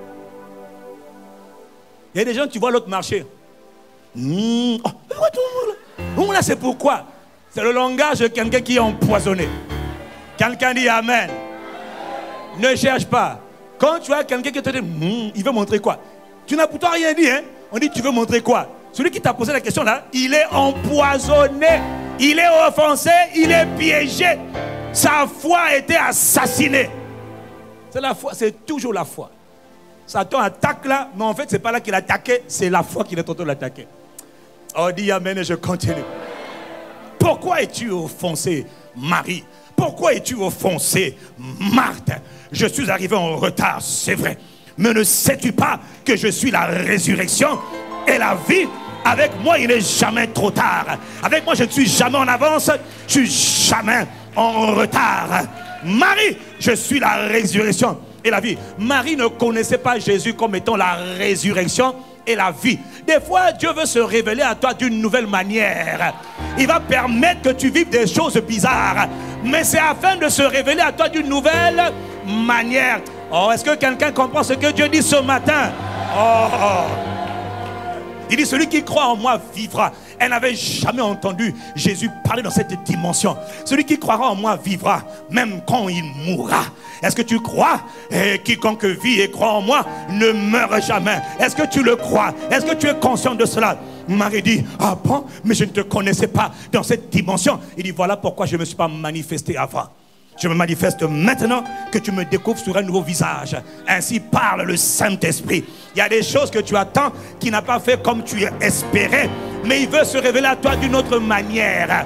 Il y a des gens, tu vois l'autre marcher. Là, c'est pourquoi. C'est le langage de quelqu'un qui est empoisonné. Quelqu'un dit Amen. Ne cherche pas. Quand tu as quelqu'un qui te dit, il veut montrer quoi? Tu n'as pourtant rien dit, hein? On dit, tu veux montrer quoi? Celui qui t'a posé la question là, il est empoisonné, il est offensé, il est piégé. Sa foi a été assassinée. C'est la foi, c'est toujours la foi. Satan attaque là, mais en fait, c'est pas là qu'il a attaqué, c'est la foi qu'il est en train de l'attaquer. Oh, dis Amen et je continue. Pourquoi es-tu offensé, Marie? Pourquoi es-tu offensé, Marthe? Je suis arrivé en retard, c'est vrai. Mais ne sais-tu pas que je suis la résurrection et la vie? Avec moi, il n'est jamais trop tard. Avec moi, je ne suis jamais en avance. Je suis jamais en retard. Marie, je suis la résurrection et la vie. Marie ne connaissait pas Jésus comme étant la résurrection et la vie. Des fois, Dieu veut se révéler à toi d'une nouvelle manière. Il va permettre que tu vives des choses bizarres. Mais c'est afin de se révéler à toi d'une nouvelle manière. Oh, est-ce que quelqu'un comprend ce que Dieu dit ce matin? Oh. Il dit, celui qui croit en moi vivra. Elle n'avait jamais entendu Jésus parler dans cette dimension. Celui qui croira en moi vivra, même quand il mourra. Est-ce que tu crois? Et quiconque vit et croit en moi ne meurt jamais. Est-ce que tu le crois? Est-ce que tu es conscient de cela? Marie dit, ah bon, mais je ne te connaissais pas dans cette dimension. Il dit, voilà pourquoi je ne me suis pas manifesté avant. Je me manifeste maintenant que tu me découvres sur un nouveau visage. Ainsi parle le Saint-Esprit. Il y a des choses que tu attends qui n'a pas fait comme tu espérais, mais il veut se révéler à toi d'une autre manière.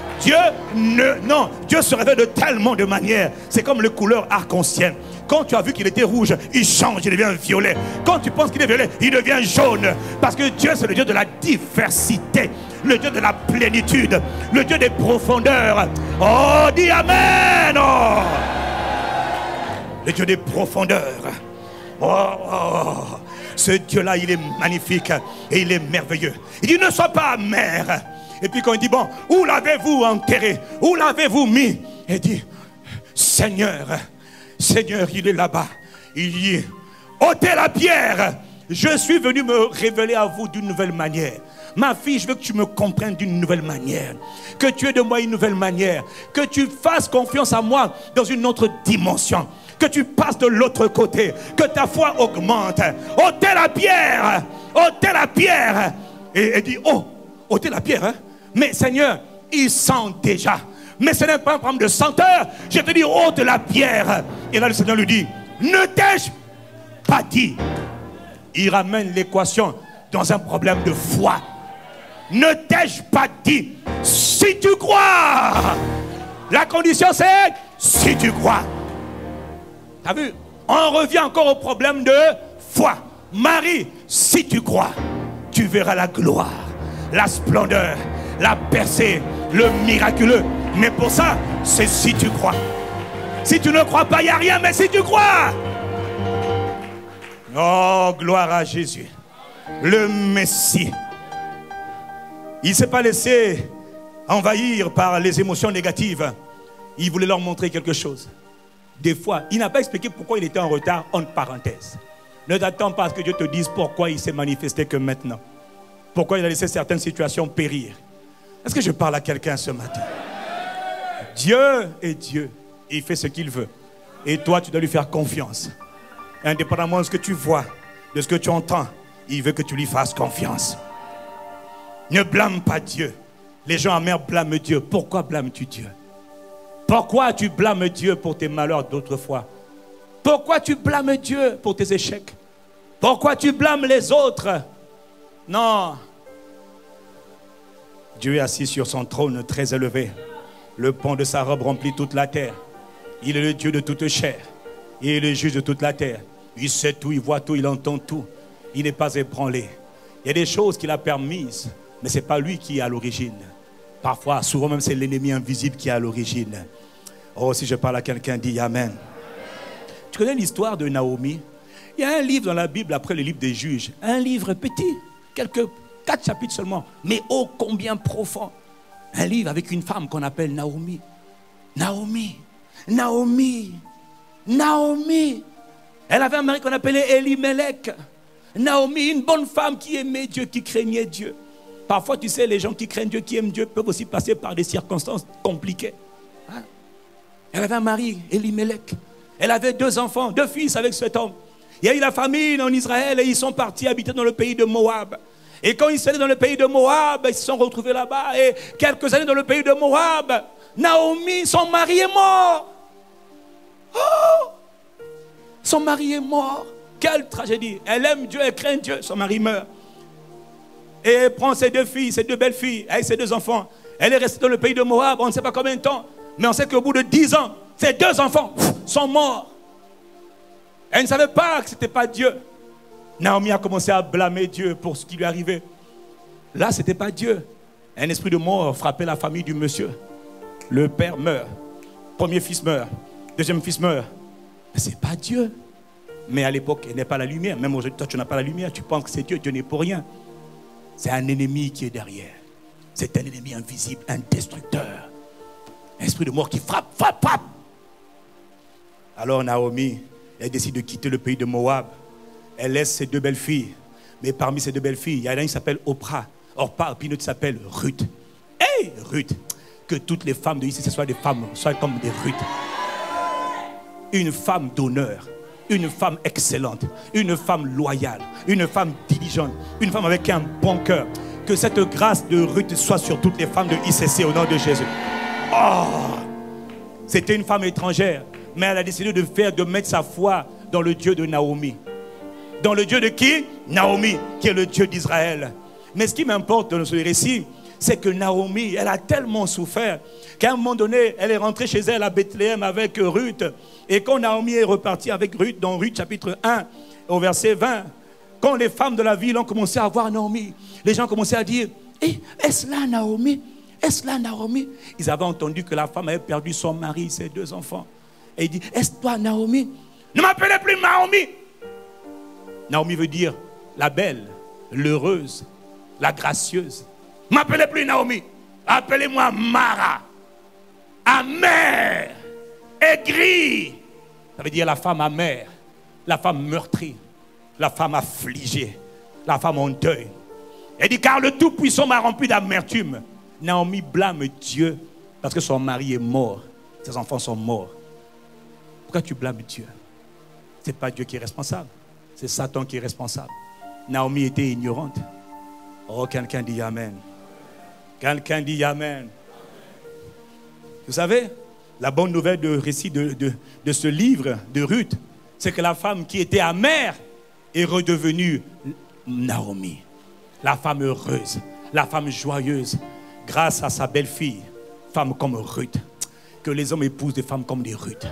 Dieu se révèle de tellement de manières. C'est comme les couleurs arc-en-ciel. Quand tu as vu qu'il était rouge, il change, il devient violet. Quand tu penses qu'il est violet, il devient jaune. Parce que Dieu, c'est le Dieu de la diversité, le Dieu de la plénitude, le Dieu des profondeurs. Oh, dis Amen. Oh. Le Dieu des profondeurs. Ce Dieu-là, il est magnifique et il est merveilleux. Il dit, ne sois pas amer. Et puis quand il dit, bon, où l'avez-vous enterré? Où l'avez-vous mis? Il dit, Seigneur, il est là-bas. Il dit, ôtez la pierre. Je suis venu me révéler à vous d'une nouvelle manière. Ma fille, je veux que tu me comprennes d'une nouvelle manière. Que tu aies de moi une nouvelle manière. Que tu fasses confiance à moi dans une autre dimension. Que tu passes de l'autre côté. Que ta foi augmente. Ôtez la pierre. Ôtez la pierre. Et dit, oh, ôtez la pierre. Hein? Mais Seigneur, il sent déjà. Mais ce n'est pas un problème de senteur. Je te dis, ôte la pierre. Et là, le Seigneur lui dit, ne t'ai-je pas dit? Il ramène l'équation dans un problème de foi. Ne t'ai-je pas dit? Si tu crois. La condition c'est si tu crois. T'as vu? On revient encore au problème de foi. Marie, si tu crois, tu verras la gloire, la splendeur, la percée, le miraculeux. Mais pour ça, c'est si tu crois. Si tu ne crois pas, il n'y a rien, mais si tu crois. Oh, gloire à Jésus. Le Messie. Il ne s'est pas laissé envahir par les émotions négatives. Il voulait leur montrer quelque chose. Des fois, il n'a pas expliqué pourquoi il était en retard, entre parenthèses. Ne t'attends pas à ce que Dieu te dise pourquoi il s'est manifesté que maintenant. Pourquoi il a laissé certaines situations périr. Est-ce que je parle à quelqu'un ce matin? Dieu est Dieu. Il fait ce qu'il veut. Et toi, tu dois lui faire confiance. Indépendamment de ce que tu vois, de ce que tu entends, il veut que tu lui fasses confiance. Ne blâme pas Dieu. Les gens amers blâment Dieu. Pourquoi blâmes-tu Dieu? Pourquoi tu blâmes Dieu pour tes malheurs d'autrefois? Pourquoi tu blâmes Dieu pour tes échecs? Pourquoi tu blâmes les autres? Non. Dieu est assis sur son trône très élevé. Le pan de sa robe remplit toute la terre. Il est le Dieu de toute chair. Il est le juge de toute la terre. Il sait tout, il voit tout, il entend tout. Il n'est pas ébranlé. Il y a des choses qu'il a permises, mais ce n'est pas lui qui est à l'origine. Parfois, souvent même, c'est l'ennemi invisible qui est à l'origine. Oh, si je parle à quelqu'un, dis Amen. Tu connais l'histoire de Naomi? Il y a un livre dans la Bible, après le livre des juges. Un livre petit, 4 chapitres seulement, mais ô combien profond. Un livre avec une femme qu'on appelle Naomi. Naomi. Naomi. Naomi. Elle avait un mari qu'on appelait Elimelech. Naomi, une bonne femme qui aimait Dieu, qui craignait Dieu. Parfois, tu sais, les gens qui craignent Dieu, qui aiment Dieu, peuvent aussi passer par des circonstances compliquées. Hein? Elle avait un mari, Elimelech. Elle avait 2 enfants, 2 fils avec cet homme. Il y a eu la famine en Israël et ils sont partis habiter dans le pays de Moab. Et quand ils sont allés dans le pays de Moab, ils se sont retrouvés là-bas. Et quelques années dans le pays de Moab, Naomi, son mari est mort. Oh! Son mari est mort. Quelle tragédie. Elle aime Dieu, elle craint Dieu. Son mari meurt. Et elle prend ses 2 filles, ses 2 belles filles, avec ses 2 enfants. Elle est restée dans le pays de Moab, on ne sait pas combien de temps. Mais on sait qu'au bout de 10 ans, ses 2 enfants sont morts. Elle ne savait pas que ce n'était pas Dieu. Naomi a commencé à blâmer Dieu pour ce qui lui arrivait. Là, ce n'était pas Dieu. Un esprit de mort frappait la famille du monsieur. Le père meurt. Premier fils meurt. Deuxième fils meurt. Mais ce n'est pas Dieu. Mais à l'époque, il n'est pas la lumière. Même aujourd'hui, toi, tu n'as pas la lumière. Tu penses que c'est Dieu. Dieu n'est pour rien. C'est un ennemi qui est derrière. C'est un ennemi invisible, un destructeur. Un esprit de mort qui frappe, frappe, frappe. Alors Naomi, elle décide de quitter le pays de Moab. Elle laisse ses 2 belles filles. Mais parmi ces 2 belles filles, il y en a une qui s'appelle Orpa, puis une autre qui s'appelle Ruth. Hey, Ruth! Que toutes les femmes de ici, ce soient des femmes, soient comme des Ruth. Une femme d'honneur. Une femme excellente, une femme loyale, une femme diligente, une femme avec un bon cœur. Que cette grâce de Ruth soit sur toutes les femmes de ICC au nom de Jésus. Oh! C'était une femme étrangère, mais elle a décidé de mettre sa foi dans le Dieu de Naomi. Dans le Dieu de qui? Naomi, qui est le Dieu d'Israël. Mais ce qui m'importe dans ce récit, c'est que Naomi, elle a tellement souffert qu'à un moment donné, elle est rentrée chez elle à Bethléem avec Ruth. Et quand Naomi est repartie avec Ruth, dans Ruth chapitre 1, au verset 20, quand les femmes de la ville ont commencé à voir Naomi, les gens commençaient à dire, est-ce là Naomi? Est-ce là Naomi? Ils avaient entendu que la femme avait perdu son mari, ses 2 enfants. Et il dit, est-ce toi Naomi? Ne m'appelez plus Naomi. Naomi veut dire la belle, l'heureuse, la gracieuse. Ne m'appelez plus Naomi. Appelez-moi Mara. Amère. Aigrie. Ça veut dire la femme amère, la femme meurtrie, la femme affligée, la femme en deuil. Elle dit, car le Tout-Puissant m'a rempli d'amertume. Naomi blâme Dieu parce que son mari est mort. Ses enfants sont morts. Pourquoi tu blâmes Dieu? Ce n'est pas Dieu qui est responsable. C'est Satan qui est responsable. Naomi était ignorante. Oh, quelqu'un dit Amen. Quelqu'un dit Amen. Vous savez, la bonne nouvelle de récit de ce livre de Ruth, c'est que la femme qui était amère est redevenue Naomi. La femme heureuse, la femme joyeuse, grâce à sa belle-fille, femme comme Ruth. Que les hommes épousent des femmes comme des Ruth.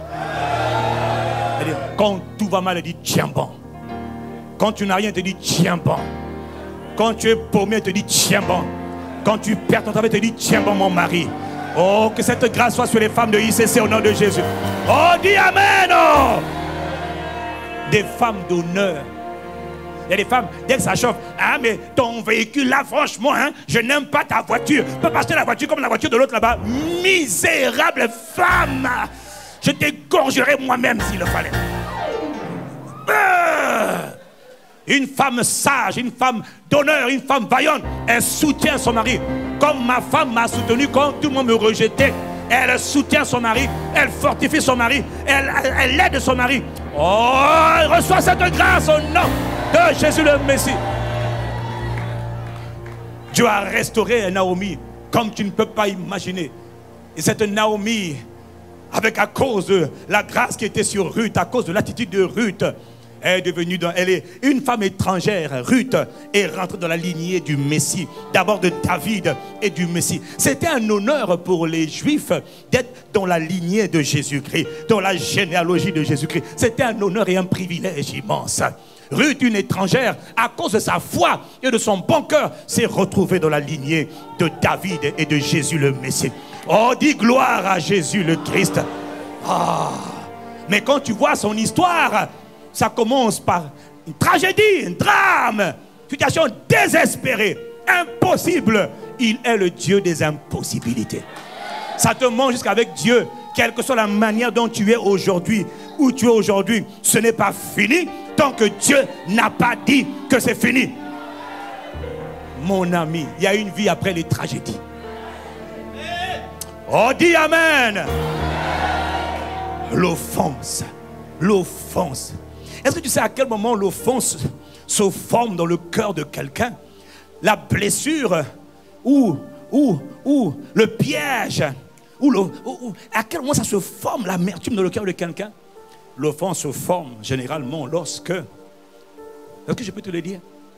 Quand tout va mal, elle dit tiens bon. Quand tu n'as rien, elle te dit tiens bon. Quand tu es paumé, elle te dit tiens bon. Quand tu perds ton travail, elle te dit tiens bon mon mari. Oh, que cette grâce soit sur les femmes de ICC au nom de Jésus. Oh, dis Amen. Oh. Des femmes d'honneur. Il y a des femmes, dès que ça chauffe, ah mais ton véhicule là, franchement, hein, je n'aime pas ta voiture. Tu peux pas acheter la voiture comme la voiture de l'autre là-bas. Misérable femme. Je t'égorgerai moi-même s'il le fallait. Une femme sage, une femme d'honneur, une femme vaillante, elle soutient son mari. Comme ma femme m'a soutenu quand tout le monde me rejetait. Elle soutient son mari, elle fortifie son mari, elle aide son mari. Oh, elle reçoit cette grâce au nom de Jésus le Messie. Dieu a restauré Naomi comme tu ne peux pas imaginer. Et cette Naomi, avec à cause de la grâce qui était sur Ruth, à cause de l'attitude de Ruth, elle est devenue, elle est une femme étrangère. Ruth est rentrée dans la lignée du Messie, d'abord de David et du Messie. C'était un honneur pour les Juifs d'être dans la lignée de Jésus-Christ, dans la généalogie de Jésus-Christ. C'était un honneur et un privilège immense. Ruth, une étrangère, à cause de sa foi et de son bon cœur, s'est retrouvée dans la lignée de David et de Jésus le Messie. Oh, dis gloire à Jésus le Christ. Ah. Mais quand tu vois son histoire, ça commence par une tragédie, un drame, situation désespérée, impossible. Il est le Dieu des impossibilités. Ça te montre jusqu'avec Dieu, quelle que soit la manière dont tu es aujourd'hui, où tu es aujourd'hui, ce n'est pas fini tant que Dieu n'a pas dit que c'est fini. Mon ami, il y a une vie après les tragédies. Oh, dis Amen. L'offense. L'offense. Est-ce que tu sais à quel moment l'offense se forme dans le cœur de quelqu'un? La blessure ou le piège à quel moment ça se forme, l'amertume dans le cœur de quelqu'un? L'offense se forme généralement lorsque, est-ce que je peux te le dire?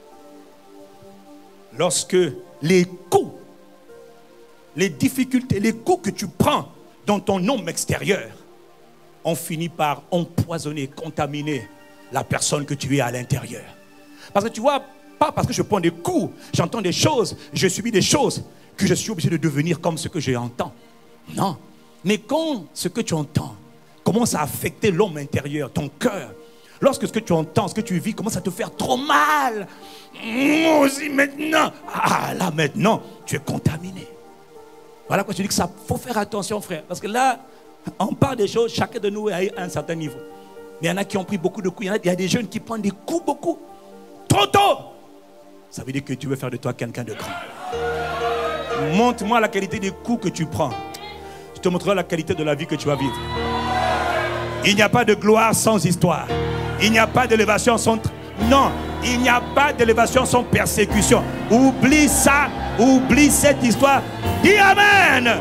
Lorsque les coups, les difficultés, les coups que tu prends dans ton homme extérieur ont fini par empoisonner, contaminer la personne que tu es à l'intérieur. Parce que tu vois, pas parce que je prends des coups, j'entends des choses, je subis des choses, que je suis obligé de devenir comme ce que j'entends. Non. Mais quand ce que tu entends commence à affecter l'homme intérieur, ton cœur, lorsque ce que tu entends, ce que tu vis commence à te faire trop mal, moi aussi maintenant, là maintenant, tu es contaminé. Voilà pourquoi je dis que ça, faut faire attention frère, parce que là, on parle des choses, chacun de nous est à un certain niveau. Mais il y en a qui ont pris beaucoup de coups, il y a des jeunes qui prennent des coups beaucoup, trop tôt. Ça veut dire que tu veux faire de toi quelqu'un de grand. Montre-moi la qualité des coups que tu prends. Je te montrerai la qualité de la vie que tu vas vivre. Il n'y a pas de gloire sans histoire. Il n'y a pas d'élévation sans... Non, il n'y a pas d'élévation sans persécution. Oublie ça, oublie cette histoire. Dis Amen.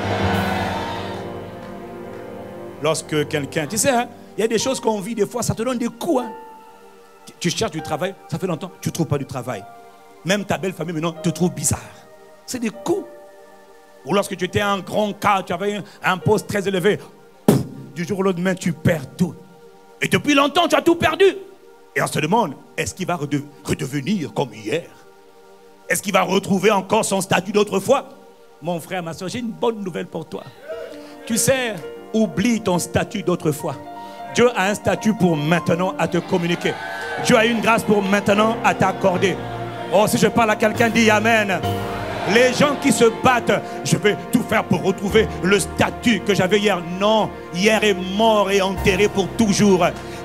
Lorsque quelqu'un... Tu sais, hein, il y a des choses qu'on vit des fois, ça te donne des coups. Hein. Tu cherches du travail, ça fait longtemps, tu ne trouves pas du travail. Même ta belle famille maintenant te trouve bizarre. C'est des coups. Ou lorsque tu étais un grand cas, tu avais un poste très élevé, du jour au lendemain, tu perds tout. Et depuis longtemps, tu as tout perdu. Et on se demande, est-ce qu'il va redevenir comme hier? Est-ce qu'il va retrouver encore son statut d'autrefois? Mon frère, ma soeur, j'ai une bonne nouvelle pour toi. Tu sais, oublie ton statut d'autrefois. Dieu a un statut pour maintenant à te communiquer. Dieu a une grâce pour maintenant à t'accorder. Oh, si je parle à quelqu'un, dis Amen. Les gens qui se battent, je vais tout faire pour retrouver le statut que j'avais hier. Non, hier est mort et enterré pour toujours.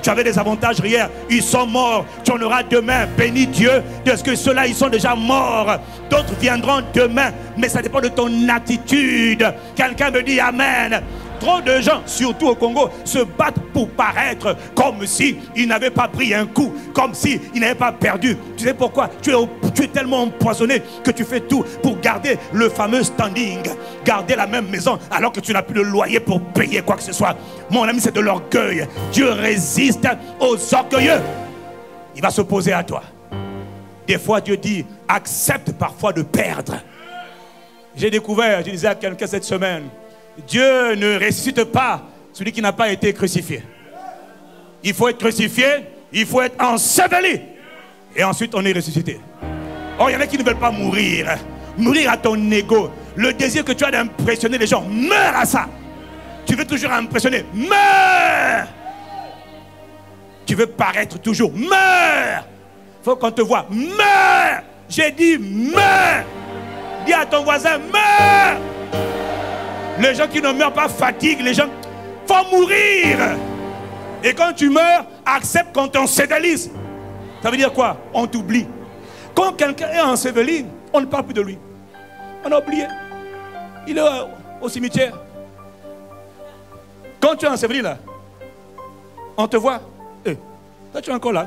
tu avais des avantages hier, ils sont morts. Tu en auras demain. Bénis Dieu de ce que ceux-là, ils sont déjà morts. D'autres viendront demain. Mais ça dépend de ton attitude. Quelqu'un me dit Amen. Trop de gens, surtout au Congo, se battent pour paraître comme si ils n'avaient pas pris un coup, comme si ils n'avaient pas perdu. Tu sais pourquoi? Tu es tellement empoisonné que tu fais tout pour garder le fameux standing, garder la même maison alors que tu n'as plus de loyer pour payer quoi que ce soit. Mon ami, c'est de l'orgueil. Dieu résiste aux orgueilleux. Il va s'opposer à toi. Des fois, Dieu dit, accepte parfois de perdre. J'ai découvert, je disais à quelqu'un cette semaine, Dieu ne ressuscite pas celui qui n'a pas été crucifié. Il faut être crucifié, il faut être enseveli. Et ensuite on est ressuscité. Or il y en a qui ne veulent pas mourir. Mourir à ton ego. Le désir que tu as d'impressionner les gens, meurs à ça. Tu veux toujours impressionner, meurs. Tu veux paraître toujours, meurs. Il faut qu'on te voie, meurs. J'ai dit meurs. Dis à ton voisin, meurs. Les gens qui ne meurent pas fatiguent, les gens vont mourir. Et quand tu meurs, accepte qu'on t'ensevelisse. Ça veut dire quoi? On t'oublie. Quand quelqu'un est enseveli, on ne parle plus de lui. On a oublié. Il est au cimetière. Quand tu es enseveli là, on te voit. Toi tu es encore là.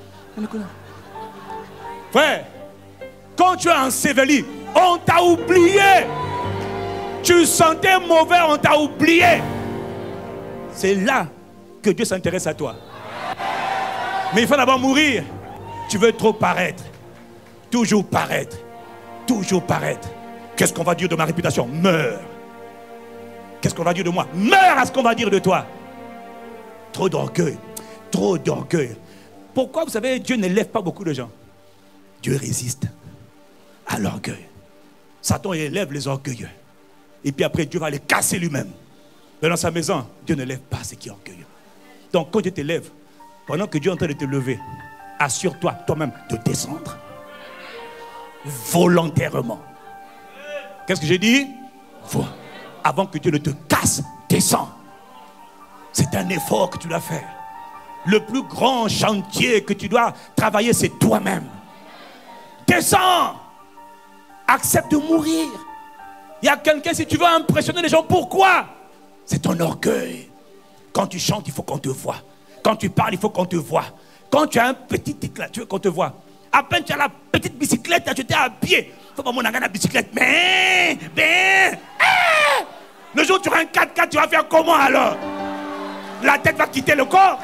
Frère, quand tu es enseveli, on t'a oublié. Tu sentais mauvais, on t'a oublié. C'est là que Dieu s'intéresse à toi. Mais il faut d'abord mourir. Tu veux trop paraître. Toujours paraître. Toujours paraître. Qu'est-ce qu'on va dire de ma réputation? Meurs. Qu'est-ce qu'on va dire de moi? Meurs à ce qu'on va dire de toi. Trop d'orgueil. Trop d'orgueil. Pourquoi, vous savez, Dieu n'élève pas beaucoup de gens? Dieu résiste à l'orgueil. Satan élève les orgueilleux. Et puis après, Dieu va les casser lui-même. Mais dans sa maison, Dieu ne lève pas ceux qui sont orgueilleux. Donc quand Dieu te lève, pendant que Dieu est en train de te lever, assure-toi toi-même de descendre. Volontairement. Qu'est-ce que j'ai dit? Avant que Dieu ne te casse, descends. C'est un effort que tu dois faire. Le plus grand chantier que tu dois travailler, c'est toi-même. Descends. Accepte de mourir. Il y a quelqu'un, si tu veux impressionner les gens, pourquoi? C'est ton orgueil. Quand tu chantes, il faut qu'on te voie. Quand tu parles, il faut qu'on te voie. Quand tu as un petit éclat, tu veux qu'on te voie. À peine tu as la petite bicyclette, tu es à pied. Il faut pas mon la bicyclette. Mais, le jour où tu auras un 4x4, tu vas faire comment alors? La tête va quitter le corps.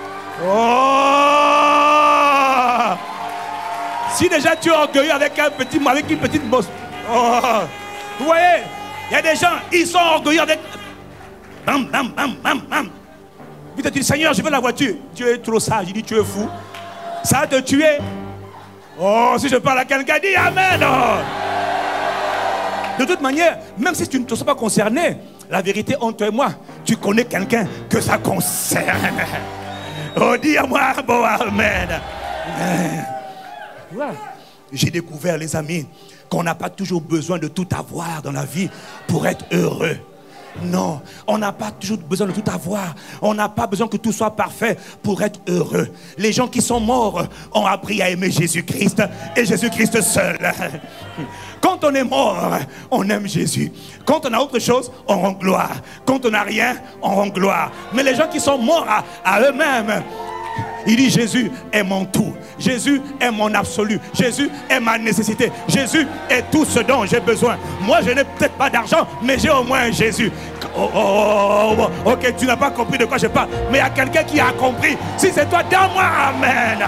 Oh! Si déjà tu es orgueilleux avec une petite bosse. Oh! Vous voyez, il y a des gens, ils sont orgueilleux avec... Bam, bam, bam, bam, bam. Puis tu dis, Seigneur, je veux la voiture. Tu es trop sage, il dit, tu es fou. Ça va te tuer. Oh, si je parle à quelqu'un, dis Amen. Oh. De toute manière, même si tu ne te sens pas concerné, la vérité entre toi et moi, tu connais quelqu'un que ça concerne. Oh, dis à moi, bon, Amen. Voilà. J'ai découvert, les amis, qu'on n'a pas toujours besoin de tout avoir dans la vie pour être heureux. Non, on n'a pas toujours besoin de tout avoir. On n'a pas besoin que tout soit parfait pour être heureux. Les gens qui sont morts ont appris à aimer Jésus-Christ et Jésus-Christ seul. Quand on est mort, on aime Jésus. Quand on a autre chose, on rend gloire. Quand on n'a rien, on rend gloire. Mais les gens qui sont morts à eux-mêmes, il dit Jésus est mon tout. Jésus est mon absolu. Jésus est ma nécessité. Jésus est tout ce dont j'ai besoin. Moi, je n'ai peut-être pas d'argent, mais j'ai au moins Jésus. Ok, tu n'as pas compris de quoi je parle. Mais il y a quelqu'un qui a compris. Si c'est toi, donne-moi Amen.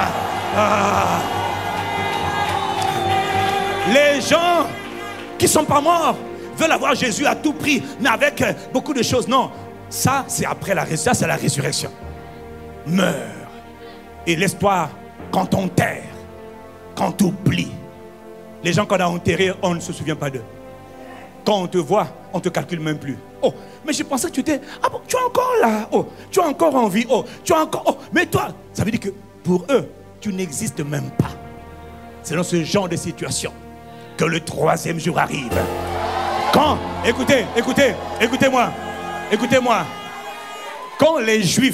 Les gens qui ne sont pas morts veulent avoir Jésus à tout prix, mais avec beaucoup de choses. Non, ça, c'est après la résurrection. Ça, c'est la résurrection. Meurs. Et l'espoir, quand on terre, quand on oublie, les gens qu'on a enterrés, on ne se souvient pas d'eux. Quand on te voit, on ne te calcule même plus. Oh, mais je pensais que tu étais... Ah bon, tu es encore là. Oh, tu as encore envie. Oh, tu as encore... Oh, mais toi, ça veut dire que pour eux, tu n'existes même pas. C'est dans ce genre de situation que le troisième jour arrive. Quand... Écoutez-moi. Écoutez-moi. Quand les Juifs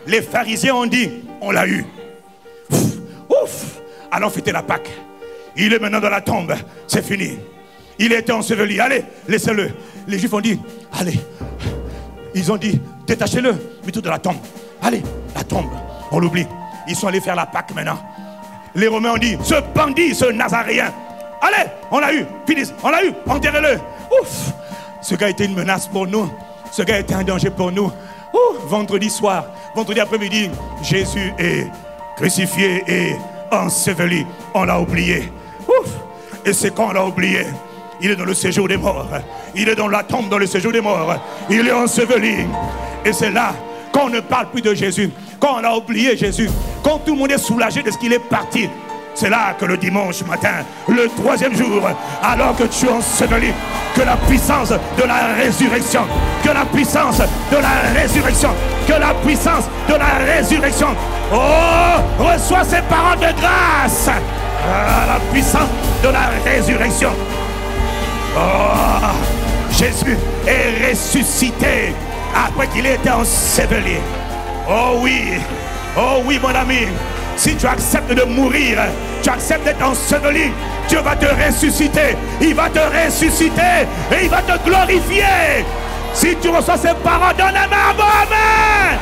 Les pharisiens ont dit, on l'a eu. Ouf, allons fêter la Pâque. Il est maintenant dans la tombe, c'est fini. Il était enseveli, allez, laissez-le. Les Juifs ont dit, allez. Ils ont dit, détachez-le, mettez-le de la tombe. Allez, la tombe, on l'oublie. Ils sont allés faire la Pâque maintenant. Les Romains ont dit, ce bandit, ce Nazaréen, allez, on l'a eu, finissez, on l'a eu, enterrez-le. Ouf, ce gars était une menace pour nous. Ce gars était un danger pour nous. Ouf, vendredi soir, vendredi après-midi, Jésus est crucifié et enseveli. On l'a oublié. Ouf, et c'est quand on l'a oublié. Il est dans le séjour des morts. Il est dans la tombe, dans le séjour des morts. Il est enseveli. Et c'est là qu'on ne parle plus de Jésus. Quand on a oublié Jésus. Quand tout le monde est soulagé de ce qu'il est parti. C'est là que le dimanche matin, le troisième jour, alors que tu es enseveli, que la puissance de la résurrection, que la puissance de la résurrection, que la puissance de la résurrection, oh, reçois ces paroles de grâce. Ah, la puissance de la résurrection. Oh, Jésus est ressuscité après qu'il ait été enseveli. Oh oui mon ami, si tu acceptes de mourir, tu acceptes d'être enseveli, Dieu va te ressusciter, il va te ressusciter et il va te glorifier. Si tu reçois ces paroles, donne un amen.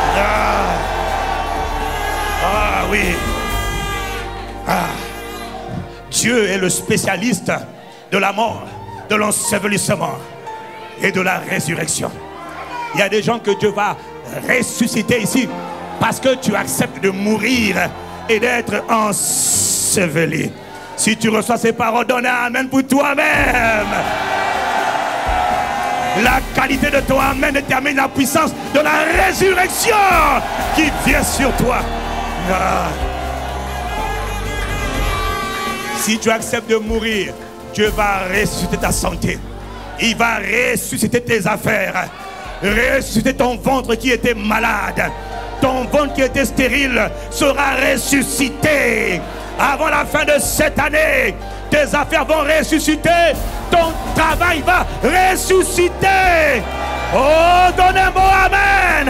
Ah oui. Ah. Dieu est le spécialiste de la mort, de l'ensevelissement et de la résurrection. Il y a des gens que Dieu va ressusciter ici parce que tu acceptes de mourir et d'être enseveli. Si tu reçois ces paroles, donne un amen pour toi-même. La qualité de ton amen détermine la puissance de la résurrection qui vient sur toi. Ah. Si tu acceptes de mourir, Dieu va ressusciter ta santé. Il va ressusciter tes affaires. Ressusciter ton ventre qui était malade. Ton ventre qui était stérile sera ressuscité. Avant la fin de cette année, tes affaires vont ressusciter. Ton travail va ressusciter. Oh, donne un mot amen.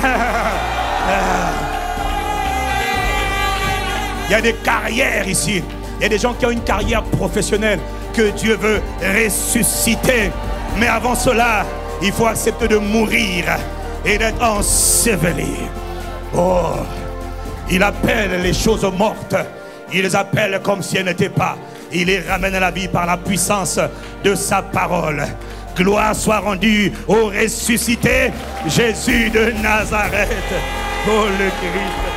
Il y a des carrières ici. Il y a des gens qui ont une carrière professionnelle que Dieu veut ressusciter. Mais avant cela, il faut accepter de mourir et d'être enseveli. Oh, il appelle les choses mortes. Il les appelle comme si elles n'étaient pas. Il les ramène à la vie par la puissance de sa parole. Gloire soit rendue au ressuscité Jésus de Nazareth. Oh le Christ.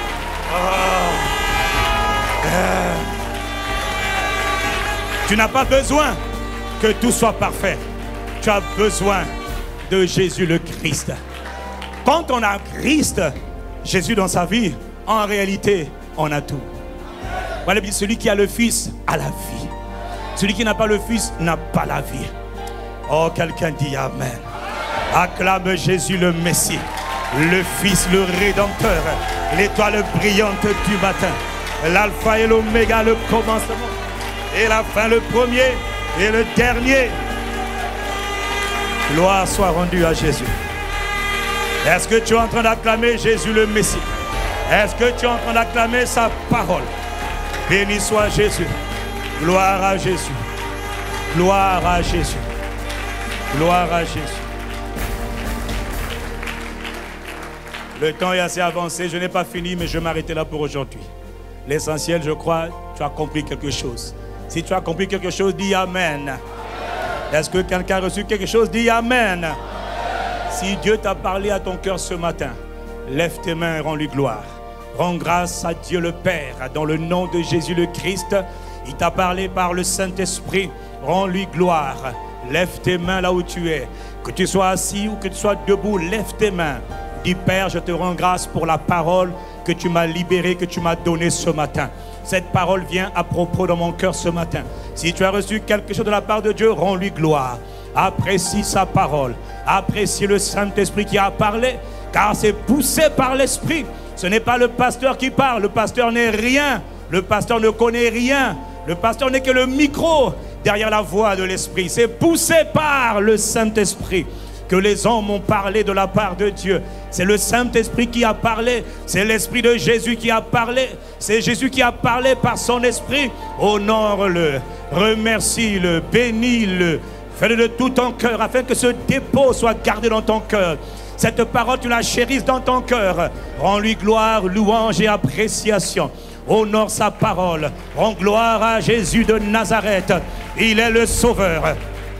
Tu n'as pas besoin que tout soit parfait. Tu as besoin de Jésus le Christ. Quand on a Christ, Jésus dans sa vie, en réalité, on a tout. Voilà, celui qui a le Fils a la vie. Celui qui n'a pas le Fils n'a pas la vie. Oh, quelqu'un dit Amen. Acclame Jésus le Messie, le Fils, le Rédempteur, l'étoile brillante du matin, l'alpha et l'oméga, le commencement et la fin, le premier et le dernier. Gloire soit rendue à Jésus. Est-ce que tu es en train d'acclamer Jésus le Messie? Est-ce que tu es en train d'acclamer sa parole? Béni soit Jésus. Gloire à Jésus. Gloire à Jésus. Gloire à Jésus. Le temps est assez avancé. Je n'ai pas fini, mais je vais m'arrêter là pour aujourd'hui. L'essentiel, je crois, tu as compris quelque chose. Si tu as compris quelque chose, dis Amen. Est-ce que quelqu'un a reçu quelque chose? Dis Amen. Si Dieu t'a parlé à ton cœur ce matin, lève tes mains et rends-lui gloire. Rends grâce à Dieu le Père, dans le nom de Jésus le Christ. Il t'a parlé par le Saint-Esprit. Rends-lui gloire. Lève tes mains là où tu es. Que tu sois assis ou que tu sois debout, lève tes mains. Dis Père, je te rends grâce pour la parole que tu m'as libérée, que tu m'as donnée ce matin. Cette parole vient à propos dans mon cœur ce matin. Si tu as reçu quelque chose de la part de Dieu, rends-lui gloire. Apprécie sa parole. Apprécie le Saint-Esprit qui a parlé, car c'est poussé par l'Esprit. Ce n'est pas le pasteur qui parle. Le pasteur n'est rien. Le pasteur ne connaît rien. Le pasteur n'est que le micro derrière la voix de l'Esprit. C'est poussé par le Saint-Esprit. que les hommes ont parlé de la part de Dieu. C'est le Saint-Esprit qui a parlé. C'est l'Esprit de Jésus qui a parlé. C'est Jésus qui a parlé par son Esprit. Honore-le, remercie-le, bénis-le. Fais-le de tout ton cœur afin que ce dépôt soit gardé dans ton cœur. Cette parole, tu la chérisses dans ton cœur. Rends-lui gloire, louange et appréciation. Honore sa parole. Rends gloire à Jésus de Nazareth. Il est le Sauveur.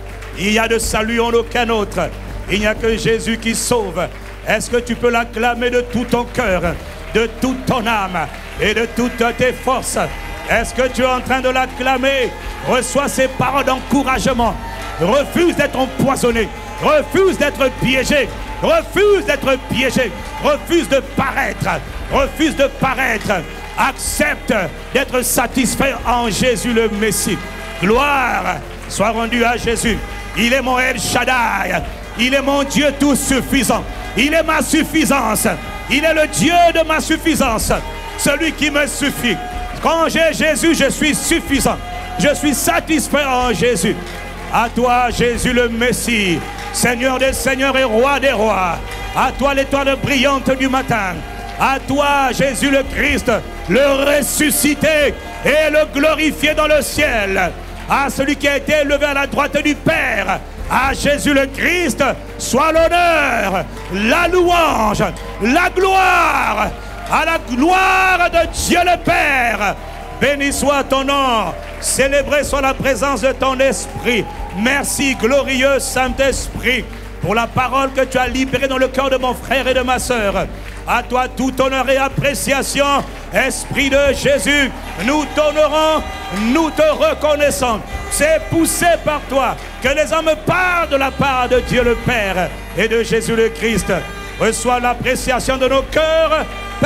Il y a de salut en aucun autre. Il n'y a que Jésus qui sauve. Est-ce que tu peux l'acclamer de tout ton cœur, de toute ton âme et de toutes tes forces? Est-ce que tu es en train de l'acclamer? Reçois ces paroles d'encouragement. Refuse d'être empoisonné. Refuse d'être piégé. Refuse d'être piégé. Refuse de paraître. Refuse de paraître. Accepte d'être satisfait en Jésus le Messie. Gloire soit rendue à Jésus. Il est mon El Shaddai. Il est mon Dieu tout suffisant. Il est ma suffisance. Il est le Dieu de ma suffisance. Celui qui me suffit. Quand j'ai Jésus, je suis suffisant. Je suis satisfait en Jésus. À toi, Jésus le Messie, Seigneur des seigneurs et roi des rois. À toi, l'étoile brillante du matin. À toi, Jésus le Christ, le ressuscité et le glorifié dans le ciel. À celui qui a été élevé à la droite du Père. À Jésus le Christ, soit l'honneur, la louange, la gloire. À la gloire de Dieu le Père. Béni soit ton nom. Célébré soit la présence de ton esprit. Merci, glorieux Saint-Esprit, pour la parole que tu as libérée dans le cœur de mon frère et de ma sœur. À toi tout honneur et appréciation. Esprit de Jésus, nous t'honorons, nous te reconnaissons. C'est poussé par toi que les hommes parlent de la part de Dieu le Père et de Jésus le Christ. Reçois l'appréciation de nos cœurs,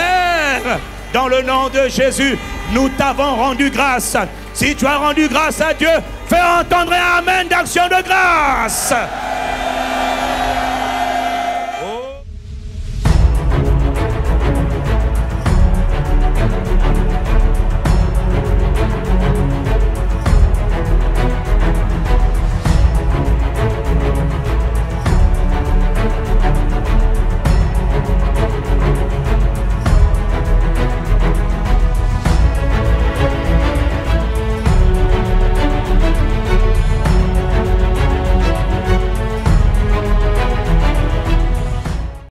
Père. Dans le nom de Jésus, nous t'avons rendu grâce. Si tu as rendu grâce à Dieu, fais entendre un amen d'action de grâce.